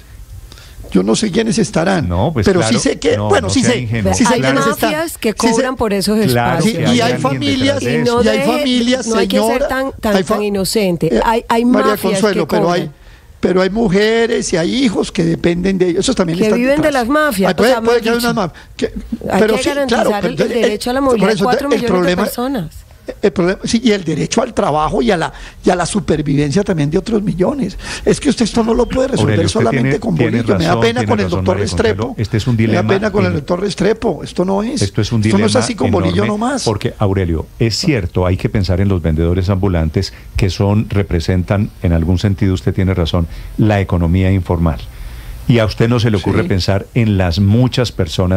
[SPEAKER 22] Yo no sé quiénes estarán,
[SPEAKER 3] No, pues
[SPEAKER 22] pero
[SPEAKER 3] claro,
[SPEAKER 22] sí sé que,
[SPEAKER 3] no,
[SPEAKER 22] bueno,
[SPEAKER 3] no
[SPEAKER 22] sí
[SPEAKER 3] sea
[SPEAKER 22] sé,
[SPEAKER 3] ingenuo.
[SPEAKER 22] sí sé
[SPEAKER 20] hay
[SPEAKER 22] quiénes están.
[SPEAKER 20] mafias que
[SPEAKER 22] Sí sé-
[SPEAKER 20] cobran por esos
[SPEAKER 3] Claro
[SPEAKER 20] espacios.
[SPEAKER 3] que
[SPEAKER 22] Sí, y hay
[SPEAKER 3] alguien
[SPEAKER 22] familias,
[SPEAKER 3] detrás de
[SPEAKER 20] Y
[SPEAKER 3] eso.
[SPEAKER 20] no,
[SPEAKER 22] y hay
[SPEAKER 20] deje-
[SPEAKER 22] familias,
[SPEAKER 20] no hay que ser
[SPEAKER 22] señora,
[SPEAKER 20] tan, tan,
[SPEAKER 22] hay fa-
[SPEAKER 20] tan inocente.
[SPEAKER 22] Eh,
[SPEAKER 20] hay hay
[SPEAKER 22] María
[SPEAKER 20] mafias
[SPEAKER 22] Consuelo,
[SPEAKER 20] que
[SPEAKER 22] pero hay,
[SPEAKER 20] cobran.
[SPEAKER 22] pero hay mujeres y hay hijos que dependen de ellos. Esos también
[SPEAKER 20] Que
[SPEAKER 22] están
[SPEAKER 20] viven
[SPEAKER 22] detrás.
[SPEAKER 20] de las mafias,
[SPEAKER 22] Ay, puede,
[SPEAKER 20] o sea,
[SPEAKER 22] puede
[SPEAKER 20] más
[SPEAKER 22] que haya
[SPEAKER 20] dicho.
[SPEAKER 22] unas mafias. que-
[SPEAKER 20] Hay
[SPEAKER 22] pero
[SPEAKER 20] que
[SPEAKER 22] sí,
[SPEAKER 20] garantizar
[SPEAKER 22] claro,
[SPEAKER 20] el,
[SPEAKER 22] pero
[SPEAKER 20] el derecho a la
[SPEAKER 22] por
[SPEAKER 20] movilidad de
[SPEAKER 22] eso,
[SPEAKER 20] cuatro
[SPEAKER 22] el
[SPEAKER 20] millones
[SPEAKER 22] problema-
[SPEAKER 20] de personas.
[SPEAKER 22] El problema, sí, y el derecho al trabajo y a la y a la supervivencia también de otros millones. Es que usted esto no lo puede resolver
[SPEAKER 3] Aurelio, usted
[SPEAKER 22] solamente
[SPEAKER 3] tiene-
[SPEAKER 22] con
[SPEAKER 3] tiene
[SPEAKER 22] bolillo. Me da
[SPEAKER 3] razón,
[SPEAKER 22] pena
[SPEAKER 3] tiene
[SPEAKER 22] con el
[SPEAKER 3] razón,
[SPEAKER 22] doctor
[SPEAKER 3] María
[SPEAKER 22] Restrepo.
[SPEAKER 3] Consuelo. Este es un
[SPEAKER 22] Me da
[SPEAKER 3] dilema
[SPEAKER 22] pena con el
[SPEAKER 3] in-
[SPEAKER 22] doctor Restrepo. Esto no es.
[SPEAKER 3] Esto es un
[SPEAKER 22] Esto
[SPEAKER 3] dilema
[SPEAKER 22] no es así con bolillo
[SPEAKER 3] enorme,
[SPEAKER 22] nomás.
[SPEAKER 3] porque Aurelio, es cierto, hay que pensar en los vendedores ambulantes que son, representan, en algún sentido usted tiene razón, la economía informal. Y a usted no se le ocurre
[SPEAKER 22] Sí.
[SPEAKER 3] pensar en las muchas personas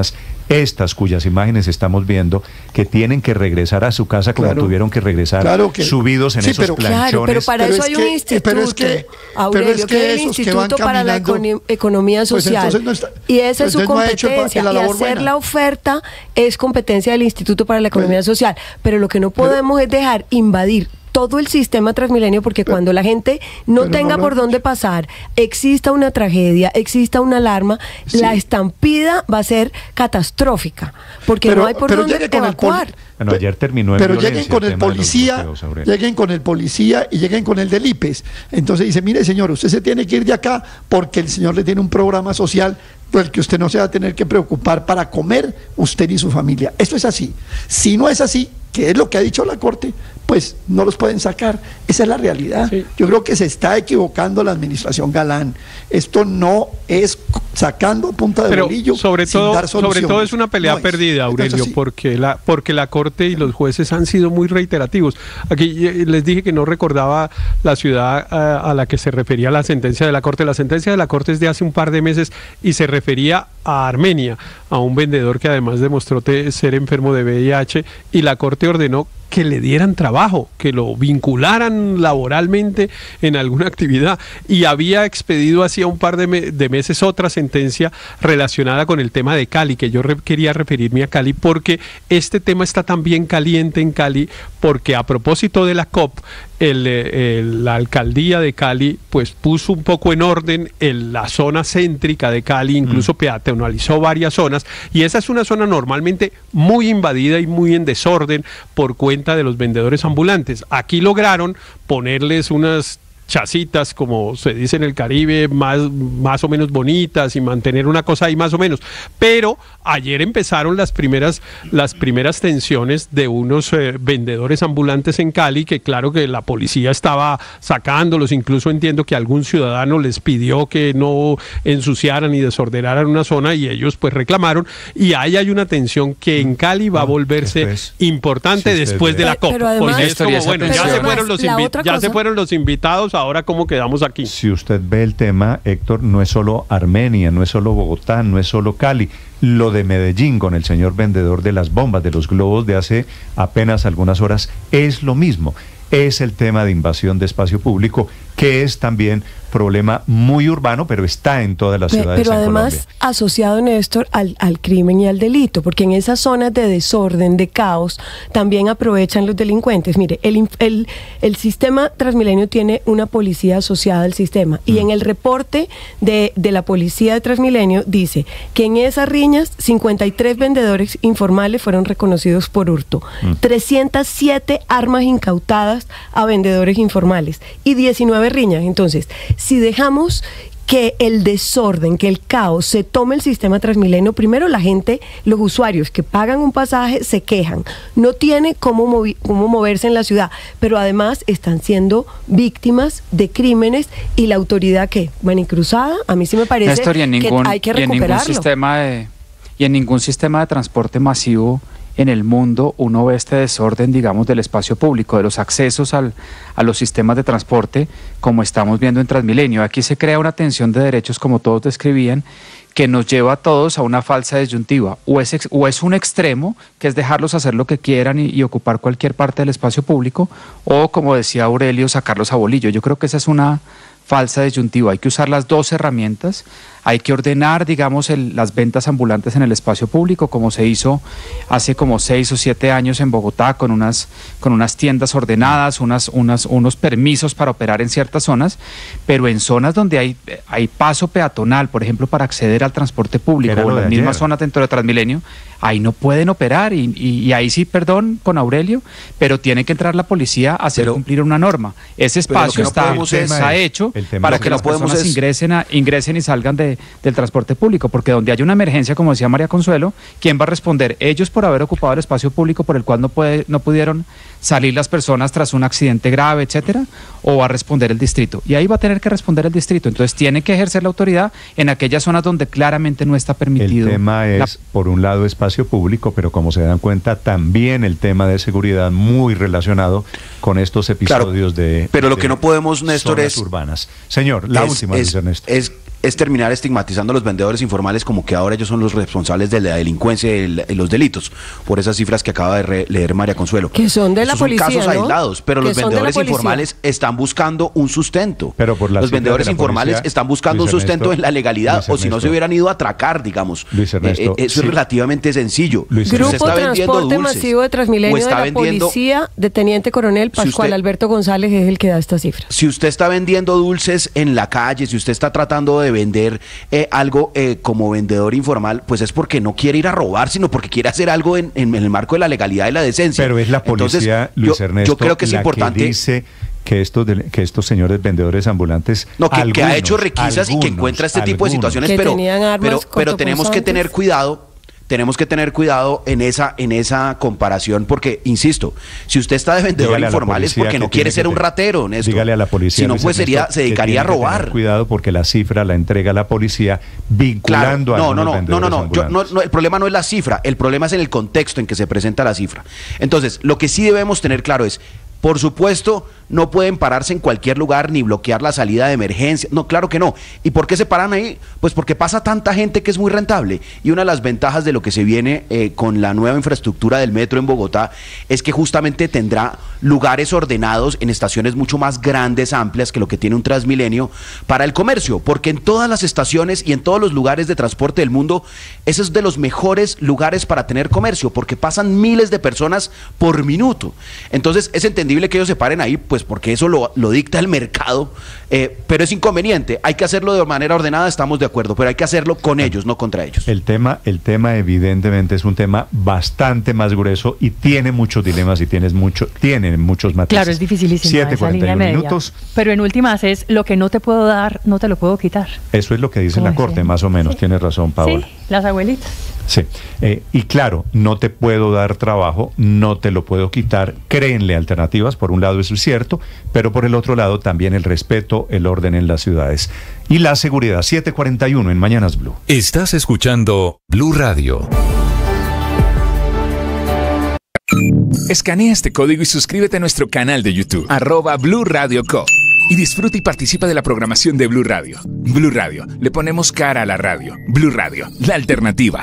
[SPEAKER 3] estas cuyas imágenes estamos viendo, que tienen que regresar a su casa como
[SPEAKER 22] Claro.
[SPEAKER 3] tuvieron que regresar
[SPEAKER 22] Claro que-
[SPEAKER 3] subidos en
[SPEAKER 22] Sí,
[SPEAKER 3] esos
[SPEAKER 22] pero-
[SPEAKER 3] planchones.
[SPEAKER 20] Claro, pero para
[SPEAKER 22] Pero
[SPEAKER 20] eso
[SPEAKER 22] es
[SPEAKER 20] hay
[SPEAKER 22] que-
[SPEAKER 20] un
[SPEAKER 22] eh,
[SPEAKER 20] instituto,
[SPEAKER 22] pero es que-
[SPEAKER 20] Aurelio,
[SPEAKER 22] pero es que
[SPEAKER 20] que es el
[SPEAKER 22] esos que van
[SPEAKER 20] Instituto para la
[SPEAKER 22] caminando,
[SPEAKER 20] Econo- Economía
[SPEAKER 22] pues
[SPEAKER 20] Social.
[SPEAKER 22] entonces no está-
[SPEAKER 20] y esa es su
[SPEAKER 22] entonces no ha hecho el pa-
[SPEAKER 20] competencia.
[SPEAKER 22] la
[SPEAKER 20] Y
[SPEAKER 22] labor
[SPEAKER 20] hacer
[SPEAKER 22] buena.
[SPEAKER 20] la oferta es competencia del Instituto para la Economía
[SPEAKER 22] Pues-
[SPEAKER 20] Social. Pero lo que no podemos es dejar invadir todo el sistema Transmilenio, porque cuando la gente no
[SPEAKER 22] pero
[SPEAKER 20] tenga
[SPEAKER 22] no lo
[SPEAKER 20] por
[SPEAKER 22] han
[SPEAKER 20] dónde pasar, exista una tragedia, exista una alarma,
[SPEAKER 22] Sí.
[SPEAKER 20] la estampida va a ser catastrófica, porque
[SPEAKER 22] Pero-
[SPEAKER 20] no hay por
[SPEAKER 22] pero
[SPEAKER 20] dónde
[SPEAKER 22] llegue con el poli-
[SPEAKER 20] evacuar.
[SPEAKER 3] Bueno, ayer terminó en
[SPEAKER 22] Pero
[SPEAKER 3] violencia
[SPEAKER 22] lleguen con
[SPEAKER 3] el
[SPEAKER 22] el
[SPEAKER 3] tema de los
[SPEAKER 22] policía,
[SPEAKER 3] bloqueos, Aurelio.
[SPEAKER 22] lleguen con el policía y lleguen con el del I P E S. Entonces dice, mire señor, usted se tiene que ir de acá porque el señor le tiene un programa social por el que usted no se va a tener que preocupar para comer usted y su familia. Eso es así. Si no es así, que es lo que ha dicho la Corte, pues no los pueden sacar. Esa es la realidad.
[SPEAKER 21] Sí.
[SPEAKER 22] Yo creo que se está equivocando la administración Galán. Esto no es sacando a punta de
[SPEAKER 21] Pero
[SPEAKER 22] bolillo
[SPEAKER 21] sobre
[SPEAKER 22] sin
[SPEAKER 21] todo,
[SPEAKER 22] dar
[SPEAKER 21] sobre
[SPEAKER 22] soluciones.
[SPEAKER 21] todo es una pelea
[SPEAKER 22] No es.
[SPEAKER 21] perdida,
[SPEAKER 22] Entonces,
[SPEAKER 21] Aurelio,
[SPEAKER 22] sí.
[SPEAKER 21] porque la porque la Corte y los jueces han sido muy reiterativos. Aquí eh, les dije que no recordaba la ciudad a, a la que se refería la sentencia de la Corte. La sentencia de la Corte es de hace un par de meses y se refería a Armenia, a un vendedor que además demostró te- ser enfermo de V I H, y la Corte ordenó que le dieran trabajo, que lo vincularan laboralmente en alguna actividad, y había expedido hacía un par de, me- de meses otra sentencia relacionada con el tema de Cali, que yo re- quería referirme a Cali porque este tema está también caliente en Cali, porque a propósito de la COP, el, eh, el- la alcaldía de Cali pues puso un poco en orden el- la zona céntrica de Cali, incluso peatonalizó varias zonas, y esa es una zona normalmente muy invadida y muy en desorden por cuenta de los vendedores ambulantes. Aquí lograron ponerles unas chacitas, como se dice en el Caribe, más, más o menos bonitas, y mantener una cosa ahí más o menos. Pero ayer empezaron las primeras, las primeras tensiones de unos eh, vendedores ambulantes en Cali, que claro que la policía estaba sacándolos, incluso entiendo que algún ciudadano les pidió que no ensuciaran ni desordenaran una zona, y ellos pues reclamaron, y ahí hay una tensión que en Cali va a volverse
[SPEAKER 3] es-
[SPEAKER 21] importante
[SPEAKER 3] sí, usted
[SPEAKER 21] después
[SPEAKER 3] ve.
[SPEAKER 21] de la
[SPEAKER 20] Pero-
[SPEAKER 21] COP.
[SPEAKER 20] pero además-
[SPEAKER 21] Porque es como,
[SPEAKER 8] Pero
[SPEAKER 21] bueno, ya se
[SPEAKER 20] además,
[SPEAKER 21] fueron los
[SPEAKER 20] la
[SPEAKER 21] invi-
[SPEAKER 20] otra
[SPEAKER 21] ya se
[SPEAKER 20] cosa-
[SPEAKER 21] fueron los invitados, ahora cómo quedamos aquí.
[SPEAKER 3] Si usted ve el tema, Héctor, no es solo Armenia, no es solo Bogotá, no es solo Cali. Lo de Medellín con el señor vendedor de las bombas, de los globos de hace apenas algunas horas, es lo mismo. Es el tema de invasión de espacio público, que es también problema muy urbano, pero está en todas las
[SPEAKER 20] Pe-
[SPEAKER 3] ciudades
[SPEAKER 20] Pero
[SPEAKER 3] en
[SPEAKER 20] además
[SPEAKER 3] Colombia.
[SPEAKER 20] asociado, Néstor, al, al crimen y al delito, porque en esas zonas de desorden, de caos, también aprovechan los delincuentes. Mire, el, inf- el, el sistema Transmilenio tiene una policía asociada al sistema, y en el reporte de, de la policía de Transmilenio dice que en esas riñas cincuenta y tres vendedores informales fueron reconocidos por hurto, trescientas siete armas incautadas a vendedores informales y diecinueve riñas. Entonces, si dejamos que el desorden, que el caos se tome el sistema Transmilenio, primero la gente, los usuarios que pagan un pasaje se quejan, no tiene cómo, movi- cómo moverse en la ciudad, pero además están siendo víctimas de crímenes, y la autoridad que manicruzada, a mí sí me parece
[SPEAKER 1] Néstor, y en ningún,
[SPEAKER 20] que hay que
[SPEAKER 1] y en ningún
[SPEAKER 20] recuperarlo.
[SPEAKER 1] sistema de y en ningún sistema de transporte masivo en el mundo uno ve este desorden, digamos, del espacio público, de los accesos al, a los sistemas de transporte, como estamos viendo en Transmilenio. Aquí se crea una tensión de derechos, como todos describían, que nos lleva a todos a una falsa disyuntiva. O es, ex- o es un extremo, que es dejarlos hacer lo que quieran y, y ocupar cualquier parte del espacio público, o, como decía Aurelio, sacarlos a bolillo. Yo creo que esa es una falsa disyuntiva. Hay que usar las dos herramientas. Hay que ordenar, digamos, el- las ventas ambulantes en el espacio público, como se hizo hace como seis o siete años en Bogotá, con unas, con unas tiendas ordenadas, unas, unas, unos permisos para operar en ciertas zonas, pero en zonas donde hay, hay paso peatonal, por ejemplo, para acceder al transporte público,
[SPEAKER 3] Era
[SPEAKER 1] o
[SPEAKER 3] lo
[SPEAKER 1] en
[SPEAKER 3] de
[SPEAKER 1] las mismas
[SPEAKER 3] ayer.
[SPEAKER 1] zonas dentro de Transmilenio, ahí no pueden operar, y, y- y ahí sí, perdón con Aurelio, pero tiene que entrar la policía a hacer
[SPEAKER 2] Pero-
[SPEAKER 1] cumplir una norma. Ese
[SPEAKER 2] pero lo que
[SPEAKER 1] espacio
[SPEAKER 2] no
[SPEAKER 1] está,
[SPEAKER 2] podemos es-
[SPEAKER 1] está hecho
[SPEAKER 3] el tema
[SPEAKER 1] para
[SPEAKER 3] es
[SPEAKER 1] que
[SPEAKER 3] que
[SPEAKER 1] las
[SPEAKER 2] no podemos
[SPEAKER 1] personas
[SPEAKER 2] es-
[SPEAKER 1] ingresen, a, ingresen y salgan de, del transporte público, porque donde hay una emergencia, como decía María Consuelo, ¿quién va a responder? Ellos, por haber ocupado el espacio público por el cual no, puede, no pudieron salir las personas tras un accidente grave, etcétera, o va a responder el distrito. Y ahí va a tener que responder el distrito. Entonces tiene que ejercer la autoridad en aquellas zonas donde claramente no está permitido.
[SPEAKER 3] El tema
[SPEAKER 1] la-
[SPEAKER 3] es, por un lado, espacio público, pero como se dan cuenta, también el tema de seguridad muy relacionado con estos episodios de
[SPEAKER 2] pero lo
[SPEAKER 3] de
[SPEAKER 2] que no podemos, Néstor,
[SPEAKER 3] zonas
[SPEAKER 2] es-
[SPEAKER 3] urbanas. Señor, la
[SPEAKER 2] es-
[SPEAKER 3] última,
[SPEAKER 2] es,
[SPEAKER 3] Luis Ernesto.
[SPEAKER 2] es es terminar estigmatizando a los vendedores informales como que ahora ellos son los responsables de la delincuencia y de los delitos, por esas cifras que acaba de re leer María Consuelo.
[SPEAKER 20] Que son de la
[SPEAKER 2] Esos
[SPEAKER 20] policía,
[SPEAKER 2] son casos
[SPEAKER 20] ¿no?
[SPEAKER 2] aislados, pero
[SPEAKER 20] Que
[SPEAKER 2] los
[SPEAKER 20] son de la
[SPEAKER 2] vendedores
[SPEAKER 20] policía.
[SPEAKER 2] informales están buscando un sustento.
[SPEAKER 3] Pero por las
[SPEAKER 2] los
[SPEAKER 3] cifras
[SPEAKER 2] vendedores
[SPEAKER 3] de la
[SPEAKER 2] informales
[SPEAKER 3] policía,
[SPEAKER 2] están buscando
[SPEAKER 3] Luis
[SPEAKER 2] un sustento
[SPEAKER 3] Ernesto,
[SPEAKER 2] en la legalidad,
[SPEAKER 3] Luis
[SPEAKER 2] o si no
[SPEAKER 3] Ernesto.
[SPEAKER 2] se hubieran ido a atracar, digamos.
[SPEAKER 3] Luis Ernesto,
[SPEAKER 2] Eh, eh, eso
[SPEAKER 3] sí.
[SPEAKER 2] es relativamente sencillo.
[SPEAKER 3] Luis
[SPEAKER 2] Si usted
[SPEAKER 20] Grupo
[SPEAKER 2] está vendiendo
[SPEAKER 20] Transporte
[SPEAKER 2] dulces,
[SPEAKER 20] Masivo de
[SPEAKER 2] o
[SPEAKER 20] Transmilenio de
[SPEAKER 2] está
[SPEAKER 20] la
[SPEAKER 2] vendiendo-
[SPEAKER 20] Policía de Teniente Coronel
[SPEAKER 2] Si
[SPEAKER 20] Pascual
[SPEAKER 2] usted-
[SPEAKER 20] Alberto González es el que da esta cifra.
[SPEAKER 2] Si usted está vendiendo dulces en la calle, si usted está tratando de vender eh, algo eh, como vendedor informal, pues es porque no quiere ir a robar, sino porque quiere hacer algo en, en- en el marco de la legalidad y la decencia.
[SPEAKER 3] Pero es la policía,
[SPEAKER 2] Entonces,
[SPEAKER 3] Luis
[SPEAKER 2] yo,
[SPEAKER 3] Ernesto,
[SPEAKER 2] yo creo que es
[SPEAKER 3] la
[SPEAKER 2] importante.
[SPEAKER 3] que dice que estos, de- que estos señores vendedores ambulantes...
[SPEAKER 2] No, que, que ha
[SPEAKER 3] algunos,
[SPEAKER 2] hecho requisas y que
[SPEAKER 3] algunos,
[SPEAKER 2] encuentra este tipo de
[SPEAKER 3] algunos.
[SPEAKER 2] situaciones,
[SPEAKER 20] Que
[SPEAKER 2] pero,
[SPEAKER 20] tenían armas
[SPEAKER 2] pero, pero tenemos que
[SPEAKER 20] cortopunzantes.
[SPEAKER 2] tener cuidado, tenemos que tener cuidado en esa, en esa comparación, porque, insisto, si usted está de vendedor
[SPEAKER 3] Dígale a la
[SPEAKER 2] informal es
[SPEAKER 3] policía
[SPEAKER 2] porque
[SPEAKER 3] que
[SPEAKER 2] no quiere
[SPEAKER 3] tiene
[SPEAKER 2] ser
[SPEAKER 3] que
[SPEAKER 2] un
[SPEAKER 3] te-
[SPEAKER 2] ratero, Néstor.
[SPEAKER 3] Dígale a la policía.
[SPEAKER 2] Si no,
[SPEAKER 3] Luis
[SPEAKER 2] pues sería,
[SPEAKER 3] Ernesto,
[SPEAKER 2] se
[SPEAKER 3] que
[SPEAKER 2] dedicaría a
[SPEAKER 3] tiene que tener
[SPEAKER 2] robar.
[SPEAKER 3] Cuidado, porque la cifra la entrega la policía
[SPEAKER 2] Claro,
[SPEAKER 3] vinculando a
[SPEAKER 2] no, no,
[SPEAKER 3] algunos
[SPEAKER 2] no, no,
[SPEAKER 3] vendedores
[SPEAKER 2] no, no, yo- no,
[SPEAKER 3] ambulantes.
[SPEAKER 2] no, el problema no es la cifra, el problema es en el contexto en que se presenta la cifra. Entonces, lo que sí debemos tener claro es, por supuesto, no pueden pararse en cualquier lugar ni bloquear la salida de emergencia. No, claro que no. ¿Y por qué se paran ahí? Pues porque pasa tanta gente que es muy rentable. Y una de las ventajas de lo que se viene eh, con la nueva infraestructura del metro en Bogotá es que justamente tendrá lugares ordenados en estaciones mucho más grandes, amplias que lo que tiene un Transmilenio para el comercio. Porque en todas las estaciones y en todos los lugares de transporte del mundo, ese es de los mejores lugares para tener comercio, porque pasan miles de personas por minuto. Entonces, es entendible que ellos se paren ahí, pues porque eso lo, lo dicta el mercado, eh, pero es inconveniente. Hay que hacerlo de manera ordenada, estamos de acuerdo, pero hay que hacerlo con ellos, no contra ellos.
[SPEAKER 3] El tema, el tema evidentemente es un tema bastante más grueso y tiene muchos dilemas y tienes mucho, tiene muchos matices.
[SPEAKER 4] Claro, es dificilísimo
[SPEAKER 3] siete
[SPEAKER 4] esa
[SPEAKER 3] cuarenta y
[SPEAKER 4] línea
[SPEAKER 3] uno
[SPEAKER 4] media.
[SPEAKER 3] minutos.
[SPEAKER 4] Pero en últimas es lo que no te puedo dar, no te lo puedo quitar.
[SPEAKER 3] Eso es lo que dice la
[SPEAKER 4] Como
[SPEAKER 3] Corte,
[SPEAKER 4] decía.
[SPEAKER 3] más o menos. Tienes razón, Paola.
[SPEAKER 4] Sí, las abuelitas.
[SPEAKER 3] Sí, eh, y claro, no te puedo dar trabajo, no te lo puedo quitar, créenle alternativas, por un lado eso es cierto, pero por el otro lado también el respeto, el orden en las ciudades y la seguridad. Siete cuarenta y uno en Mañanas Blue.
[SPEAKER 15] Estás escuchando Blue Radio.
[SPEAKER 5] Escanea este código y suscríbete a nuestro canal de YouTube, arroba Blue Radio Co. Y disfruta y participa de la programación de Blue Radio. Blue Radio, le ponemos cara a la radio. Blue Radio, la alternativa.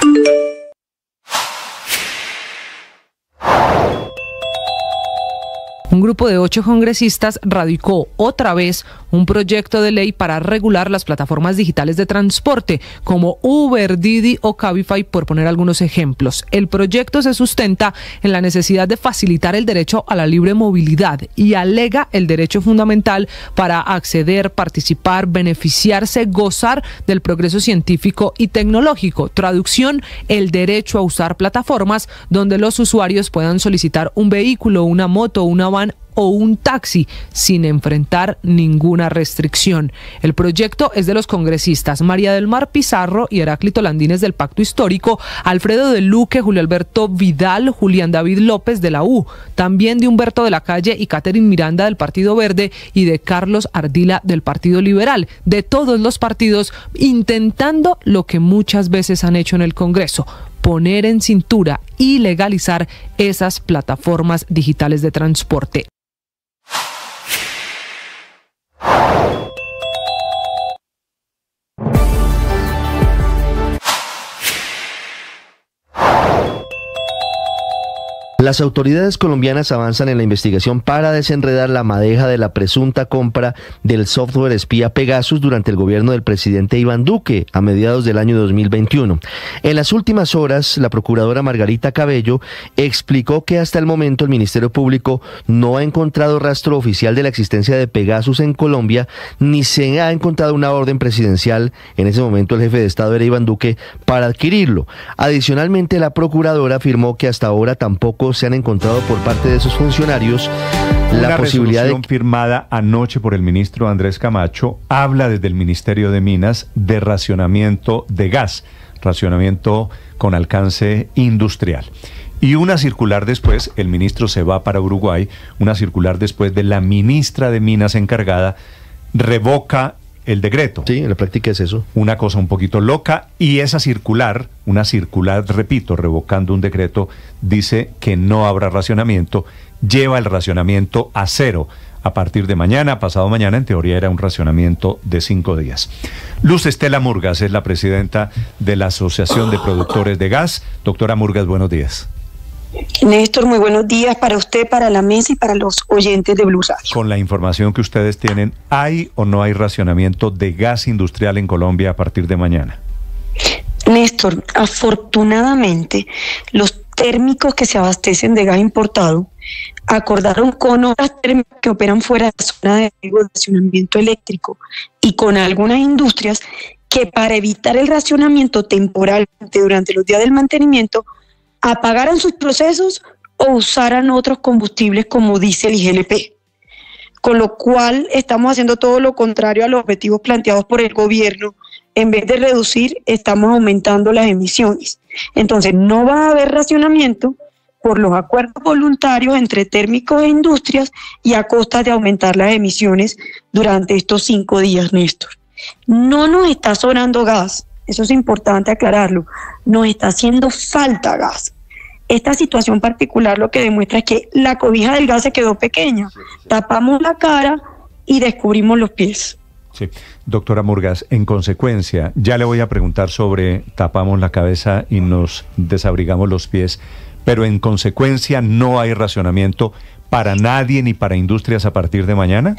[SPEAKER 7] Un grupo de ocho congresistas radicó otra vez un proyecto de ley para regular las plataformas digitales de transporte, como Uber, Didi o Cabify, por poner algunos ejemplos. El proyecto se sustenta en la necesidad de facilitar el derecho a la libre movilidad y alega el derecho fundamental para acceder, participar, beneficiarse, gozar del progreso científico y tecnológico. Traducción, el derecho a usar plataformas donde los usuarios puedan solicitar un vehículo, una moto, una van o un taxi sin enfrentar ninguna restricción. El proyecto es de los congresistas María del Mar Pizarro y Heráclito Landines del Pacto Histórico, Alfredo de Luque, Julio Alberto Vidal, Julián David López de la U, también de Humberto de la Calle y Catherine Miranda del Partido Verde y de Carlos Ardila del Partido Liberal, de todos los partidos, intentando lo que muchas veces han hecho en el Congreso: poner en cintura y legalizar esas plataformas digitales de transporte.
[SPEAKER 16] Las autoridades colombianas avanzan en la investigación para desenredar la madeja de la presunta compra del software espía Pegasus durante el gobierno del presidente Iván Duque a mediados del año dos mil veintiuno. En las últimas horas, la procuradora Margarita Cabello explicó que hasta el momento el Ministerio Público no ha encontrado rastro oficial de la existencia de Pegasus en Colombia, ni se ha encontrado una orden presidencial, en ese momento el jefe de Estado era Iván Duque, para adquirirlo. Adicionalmente, la procuradora afirmó que hasta ahora tampoco se han encontrado por parte de esos funcionarios la
[SPEAKER 3] Una
[SPEAKER 16] posibilidad
[SPEAKER 3] resolución
[SPEAKER 16] de...
[SPEAKER 3] firmada anoche por el ministro Andrés Camacho habla desde el Ministerio de Minas de racionamiento de gas, racionamiento con alcance industrial. Y una circular después, el ministro se va para Uruguay, una circular después de la ministra de Minas encargada, revoca el decreto.
[SPEAKER 16] Sí, en la práctica es eso.
[SPEAKER 3] Una cosa un poquito loca, y esa circular, una circular, repito, revocando un decreto, dice que no habrá racionamiento, lleva el racionamiento a cero, a partir de mañana, pasado mañana, en teoría era un racionamiento de cinco días. Luz Estela Murgas es la presidenta de la Asociación de Productores de Gas. Doctora Murgas, buenos días.
[SPEAKER 10] Néstor, muy buenos días para usted, para la mesa y para los oyentes de Blue Radio.
[SPEAKER 3] Con la información que ustedes tienen, ¿hay o no hay racionamiento de gas industrial en Colombia a partir de mañana?
[SPEAKER 10] Néstor, afortunadamente, los térmicos que se abastecen de gas importado acordaron con otras térmicas que operan fuera de la zona de racionamiento eléctrico y con algunas industrias que para evitar el racionamiento temporal durante los días del mantenimiento apagaran sus procesos o usaran otros combustibles como diésel y G L P. Con lo cual estamos haciendo todo lo contrario a los objetivos planteados por el gobierno. En vez de reducir, estamos aumentando las emisiones. Entonces, no va a haber racionamiento por los acuerdos voluntarios entre térmicos e industrias y a costa de aumentar las emisiones durante estos cinco días, Néstor. No nos está sobrando gas, eso es importante aclararlo, nos está haciendo falta gas. Esta situación particular lo que demuestra es que la cobija del gas se quedó pequeña, tapamos la cara y descubrimos los pies.
[SPEAKER 3] Sí, doctora Murgas, en consecuencia, ya le voy a preguntar sobre tapamos la cabeza y nos desabrigamos los pies, pero en consecuencia no hay racionamiento para nadie ni para industrias a partir de mañana.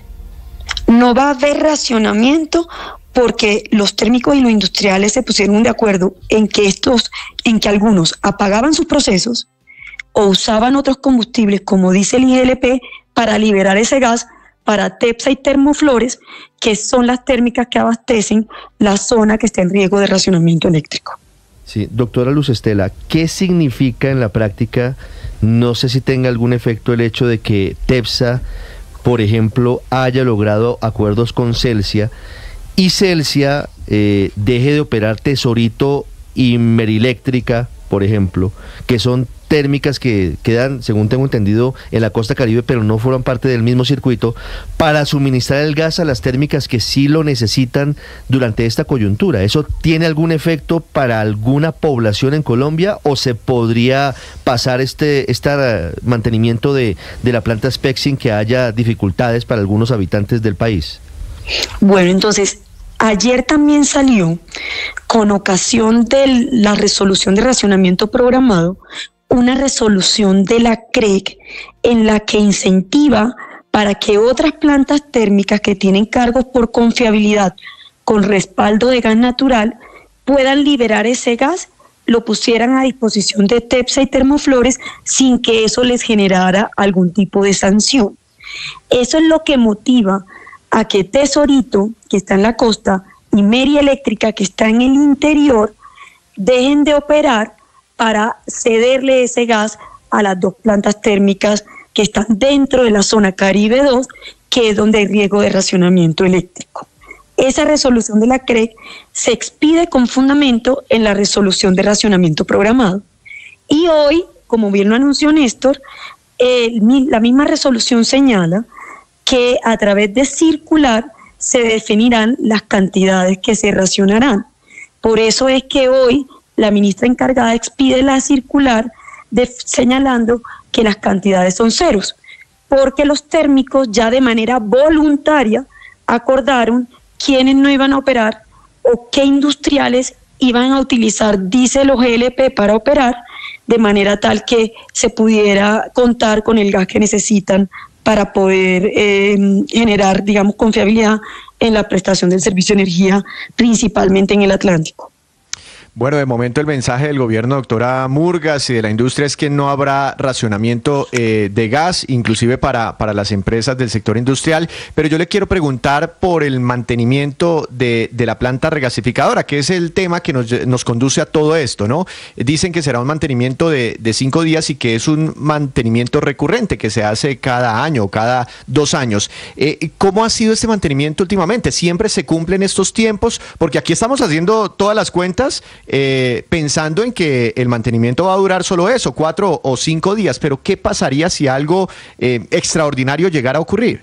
[SPEAKER 10] No va a haber racionamiento porque los térmicos y los industriales se pusieron de acuerdo en que estos, en que algunos apagaban sus procesos o usaban otros combustibles como diésel y G L P para liberar ese gas para TEPSA y termoflores, que son las térmicas que abastecen la zona que está en riesgo de racionamiento eléctrico.
[SPEAKER 16] Sí, doctora Luz Estela, ¿qué significa en la práctica? No sé si tenga algún efecto el hecho de que TEPSA, por ejemplo, haya logrado acuerdos con Celsia y Celsia eh, deje de operar Tesorito y Meriléctrica, por ejemplo, que son térmicas que quedan, según tengo entendido, en la costa Caribe, pero no forman parte del mismo circuito, para suministrar el gas a las térmicas que sí lo necesitan durante esta coyuntura. ¿Eso tiene algún efecto para alguna población en Colombia o se podría pasar este, este mantenimiento de, de la planta Spec sin que haya dificultades para algunos habitantes del país?
[SPEAKER 10] Bueno, entonces, ayer también salió, con ocasión de la resolución de racionamiento programado, una resolución de la C R E C en la que incentiva para que otras plantas térmicas que tienen cargos por confiabilidad con respaldo de gas natural puedan liberar ese gas, lo pusieran a disposición de TEPSA y termoflores sin que eso les generara algún tipo de sanción. Eso es lo que motiva a que Tesorito, que está en la costa, y Meriléctrica, que está en el interior, dejen de operar para cederle ese gas a las dos plantas térmicas que están dentro de la zona Caribe dos, que es donde hay riesgo de racionamiento eléctrico. Esa resolución de la C R E C se expide con fundamento en la resolución de racionamiento programado. Y hoy, como bien lo anunció Néstor, eh, la misma resolución señala que a través de circular se definirán las cantidades que se racionarán. Por eso es que hoy la ministra encargada expide la circular de, señalando que las cantidades son ceros, porque los térmicos ya de manera voluntaria acordaron quiénes no iban a operar o qué industriales iban a utilizar diésel o G L P para operar, de manera tal que se pudiera contar con el gas que necesitan para poder eh, generar, digamos, confiabilidad en la prestación del servicio de energía, principalmente en el Atlántico.
[SPEAKER 19] Bueno, de momento el mensaje del gobierno, doctora Murgas, y de la industria es que no habrá racionamiento eh, de gas, inclusive para, para las empresas del sector industrial, pero yo le quiero preguntar por el mantenimiento de, de la planta regasificadora, que es el tema que nos, nos conduce a todo esto, ¿no? Dicen que será un mantenimiento de, de cinco días y que es un mantenimiento recurrente que se hace cada año, cada dos años. Eh, ¿Cómo ha sido este mantenimiento últimamente? ¿Siempre se cumplen estos tiempos? Porque aquí estamos haciendo todas las cuentas Eh, pensando en que el mantenimiento va a durar solo eso, cuatro o cinco días, pero ¿qué pasaría si algo eh, extraordinario llegara a ocurrir?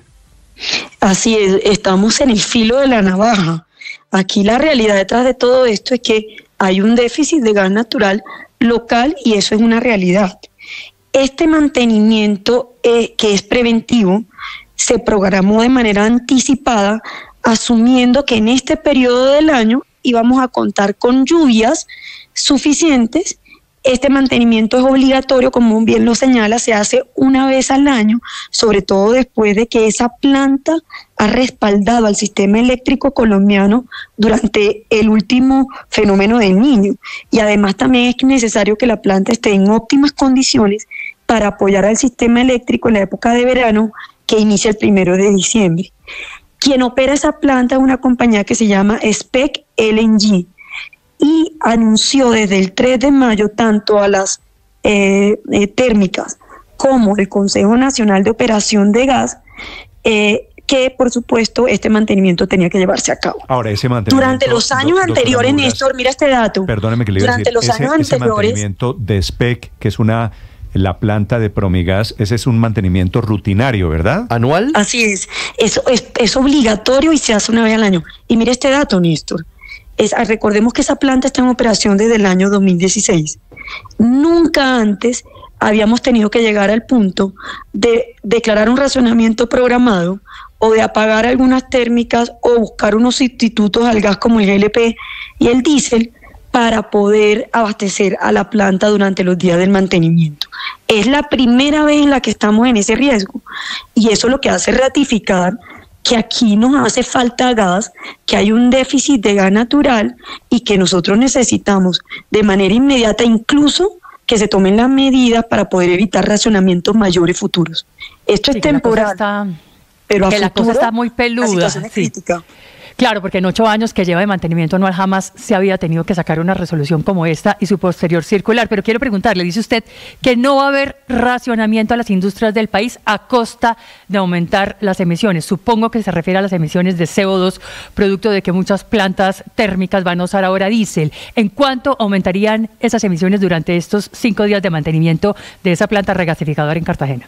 [SPEAKER 10] Así es, estamos en el filo de la navaja. Aquí la realidad detrás de todo esto es que hay un déficit de gas natural local y eso es una realidad. Este mantenimiento eh, que es preventivo se programó de manera anticipada, asumiendo que en este periodo del año íbamos a contar con lluvias suficientes. Este mantenimiento es obligatorio, como bien lo señala, se hace una vez al año, sobre todo después de que esa planta ha respaldado al sistema eléctrico colombiano durante el último fenómeno del Niño. Y además también es necesario que la planta esté en óptimas condiciones para apoyar al sistema eléctrico en la época de verano que inicia el primero de diciembre. Quien opera esa planta es una compañía que se llama SPEC L N G. Y anunció desde el tres de mayo tanto a las eh, eh, térmicas como el Consejo Nacional de Operación de Gas eh, que, por supuesto, este mantenimiento tenía que llevarse a cabo.
[SPEAKER 3] Ahora, ese mantenimiento...
[SPEAKER 10] Durante los años
[SPEAKER 3] do,
[SPEAKER 10] anteriores, Néstor, mira este dato.
[SPEAKER 3] Perdóneme que le iba a
[SPEAKER 10] Durante
[SPEAKER 3] decir,
[SPEAKER 10] los
[SPEAKER 3] ese,
[SPEAKER 10] años
[SPEAKER 3] ese
[SPEAKER 10] anteriores...
[SPEAKER 3] mantenimiento de SPEC, que es una... la planta de Promigas, ese es un mantenimiento rutinario, ¿verdad?
[SPEAKER 16] ¿Anual?
[SPEAKER 10] Así es. Eso es, es obligatorio y se hace una vez al año. Y mire este dato, Néstor. Es, recordemos que esa planta está en operación desde el año dos mil dieciséis. Nunca antes habíamos tenido que llegar al punto de declarar un racionamiento programado o de apagar algunas térmicas o buscar unos sustitutos al gas como el G L P y el diésel para poder abastecer a la planta durante los días del mantenimiento. Es la primera vez en la que estamos en ese riesgo y eso lo que hace es ratificar que aquí nos hace falta gas, que hay un déficit de gas natural y que nosotros necesitamos de manera inmediata incluso que se tomen las medidas para poder evitar racionamientos mayores futuros. Esto
[SPEAKER 4] sí,
[SPEAKER 10] es temporal,
[SPEAKER 4] está,
[SPEAKER 10] pero a
[SPEAKER 4] que
[SPEAKER 10] futuro,
[SPEAKER 4] la cosa está muy peluda.
[SPEAKER 10] La situación es
[SPEAKER 4] sí.
[SPEAKER 10] crítica.
[SPEAKER 4] Claro, porque en ocho años que lleva de mantenimiento anual jamás se había tenido que sacar una resolución como esta y su posterior circular. Pero quiero preguntarle, dice usted que no va a haber racionamiento a las industrias del país a costa de aumentar las emisiones. Supongo que se refiere a las emisiones de C O dos, producto de que muchas plantas térmicas van a usar ahora diésel. ¿En cuánto aumentarían esas emisiones durante estos cinco días de mantenimiento de esa planta regasificadora en Cartagena?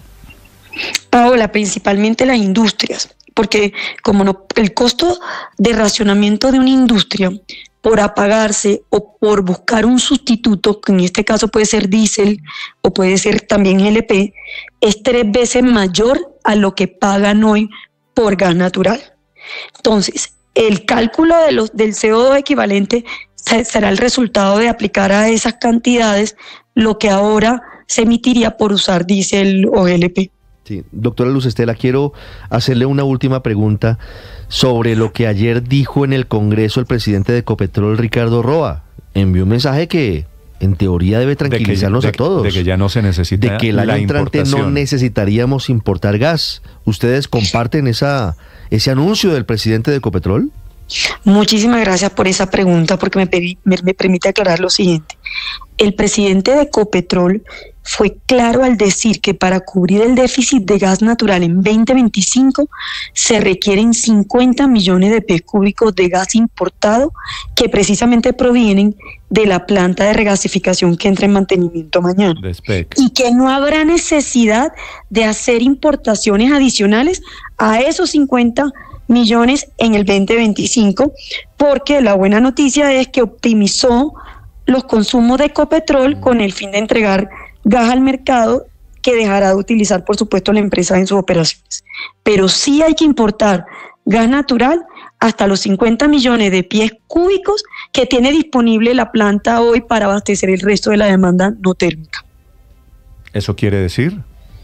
[SPEAKER 10] Paola, principalmente las industrias. Porque como no, el costo de racionamiento de una industria por apagarse o por buscar un sustituto, que en este caso puede ser diésel o puede ser también G L P, es tres veces mayor a lo que pagan hoy por gas natural. Entonces, el cálculo de los, del C O dos equivalente será el resultado de aplicar a esas cantidades lo que ahora se emitiría por usar diésel o G L P.
[SPEAKER 16] Sí, doctora Luz Estela, quiero hacerle una última pregunta sobre lo que ayer dijo en el Congreso el presidente de Ecopetrol, Ricardo Roa. Envió un mensaje que en teoría debe tranquilizarnos
[SPEAKER 3] de que,
[SPEAKER 16] a todos.
[SPEAKER 3] De que ya no se necesita
[SPEAKER 16] De que el año entrante no necesitaríamos importar gas. ¿Ustedes comparten esa, ese anuncio del presidente de Ecopetrol?
[SPEAKER 10] Muchísimas gracias por esa pregunta porque me, pedí, me, me permite aclarar lo siguiente. El presidente de Ecopetrol fue claro al decir que para cubrir el déficit de gas natural en veinte veinticinco se requieren cincuenta millones de pies cúbicos de gas importado que precisamente provienen de la planta de regasificación que entra en mantenimiento mañana. Y que no habrá necesidad de hacer importaciones adicionales a esos cincuenta millones en el veinte veinticinco, porque la buena noticia es que optimizó los consumos de Ecopetrol con el fin de entregar gas al mercado que dejará de utilizar, por supuesto, la empresa en sus operaciones. Pero sí hay que importar gas natural hasta los cincuenta millones de pies cúbicos que tiene disponible la planta hoy para abastecer el resto de la demanda no térmica.
[SPEAKER 3] ¿Eso quiere decir?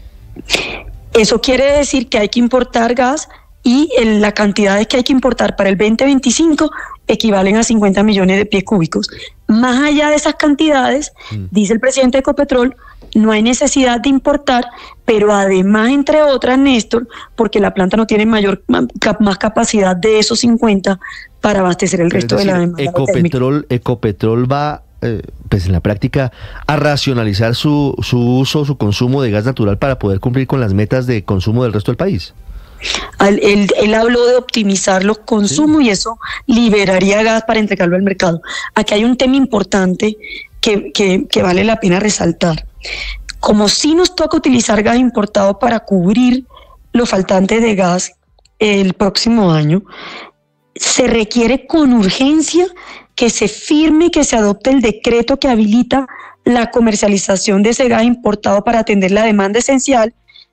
[SPEAKER 10] Eso quiere decir que hay que importar gas y en la cantidades que hay que importar para el veinte veinticinco equivalen a cincuenta millones de pies cúbicos. Más allá de esas cantidades, mm. dice el presidente de Ecopetrol, no hay necesidad de importar, pero además, entre otras, Néstor, porque la planta no tiene mayor más capacidad de esos cincuenta para abastecer el resto
[SPEAKER 16] decir,
[SPEAKER 10] de la demanda.
[SPEAKER 16] Ecopetrol, Ecopetrol va, eh, pues en la práctica, a racionalizar su, su uso, su consumo de gas natural para poder cumplir con las metas de consumo del resto del país.
[SPEAKER 10] Él, él habló de optimizar los consumos, sí, y eso liberaría gas para entregarlo al mercado. Aquí hay un tema importante que, que, que vale la pena resaltar. Como sí nos toca utilizar gas importado para cubrir los faltantes de gas el próximo año, se requiere con urgencia que se firme y que se adopte el decreto que habilita la comercialización de ese gas importado para atender la demanda esencial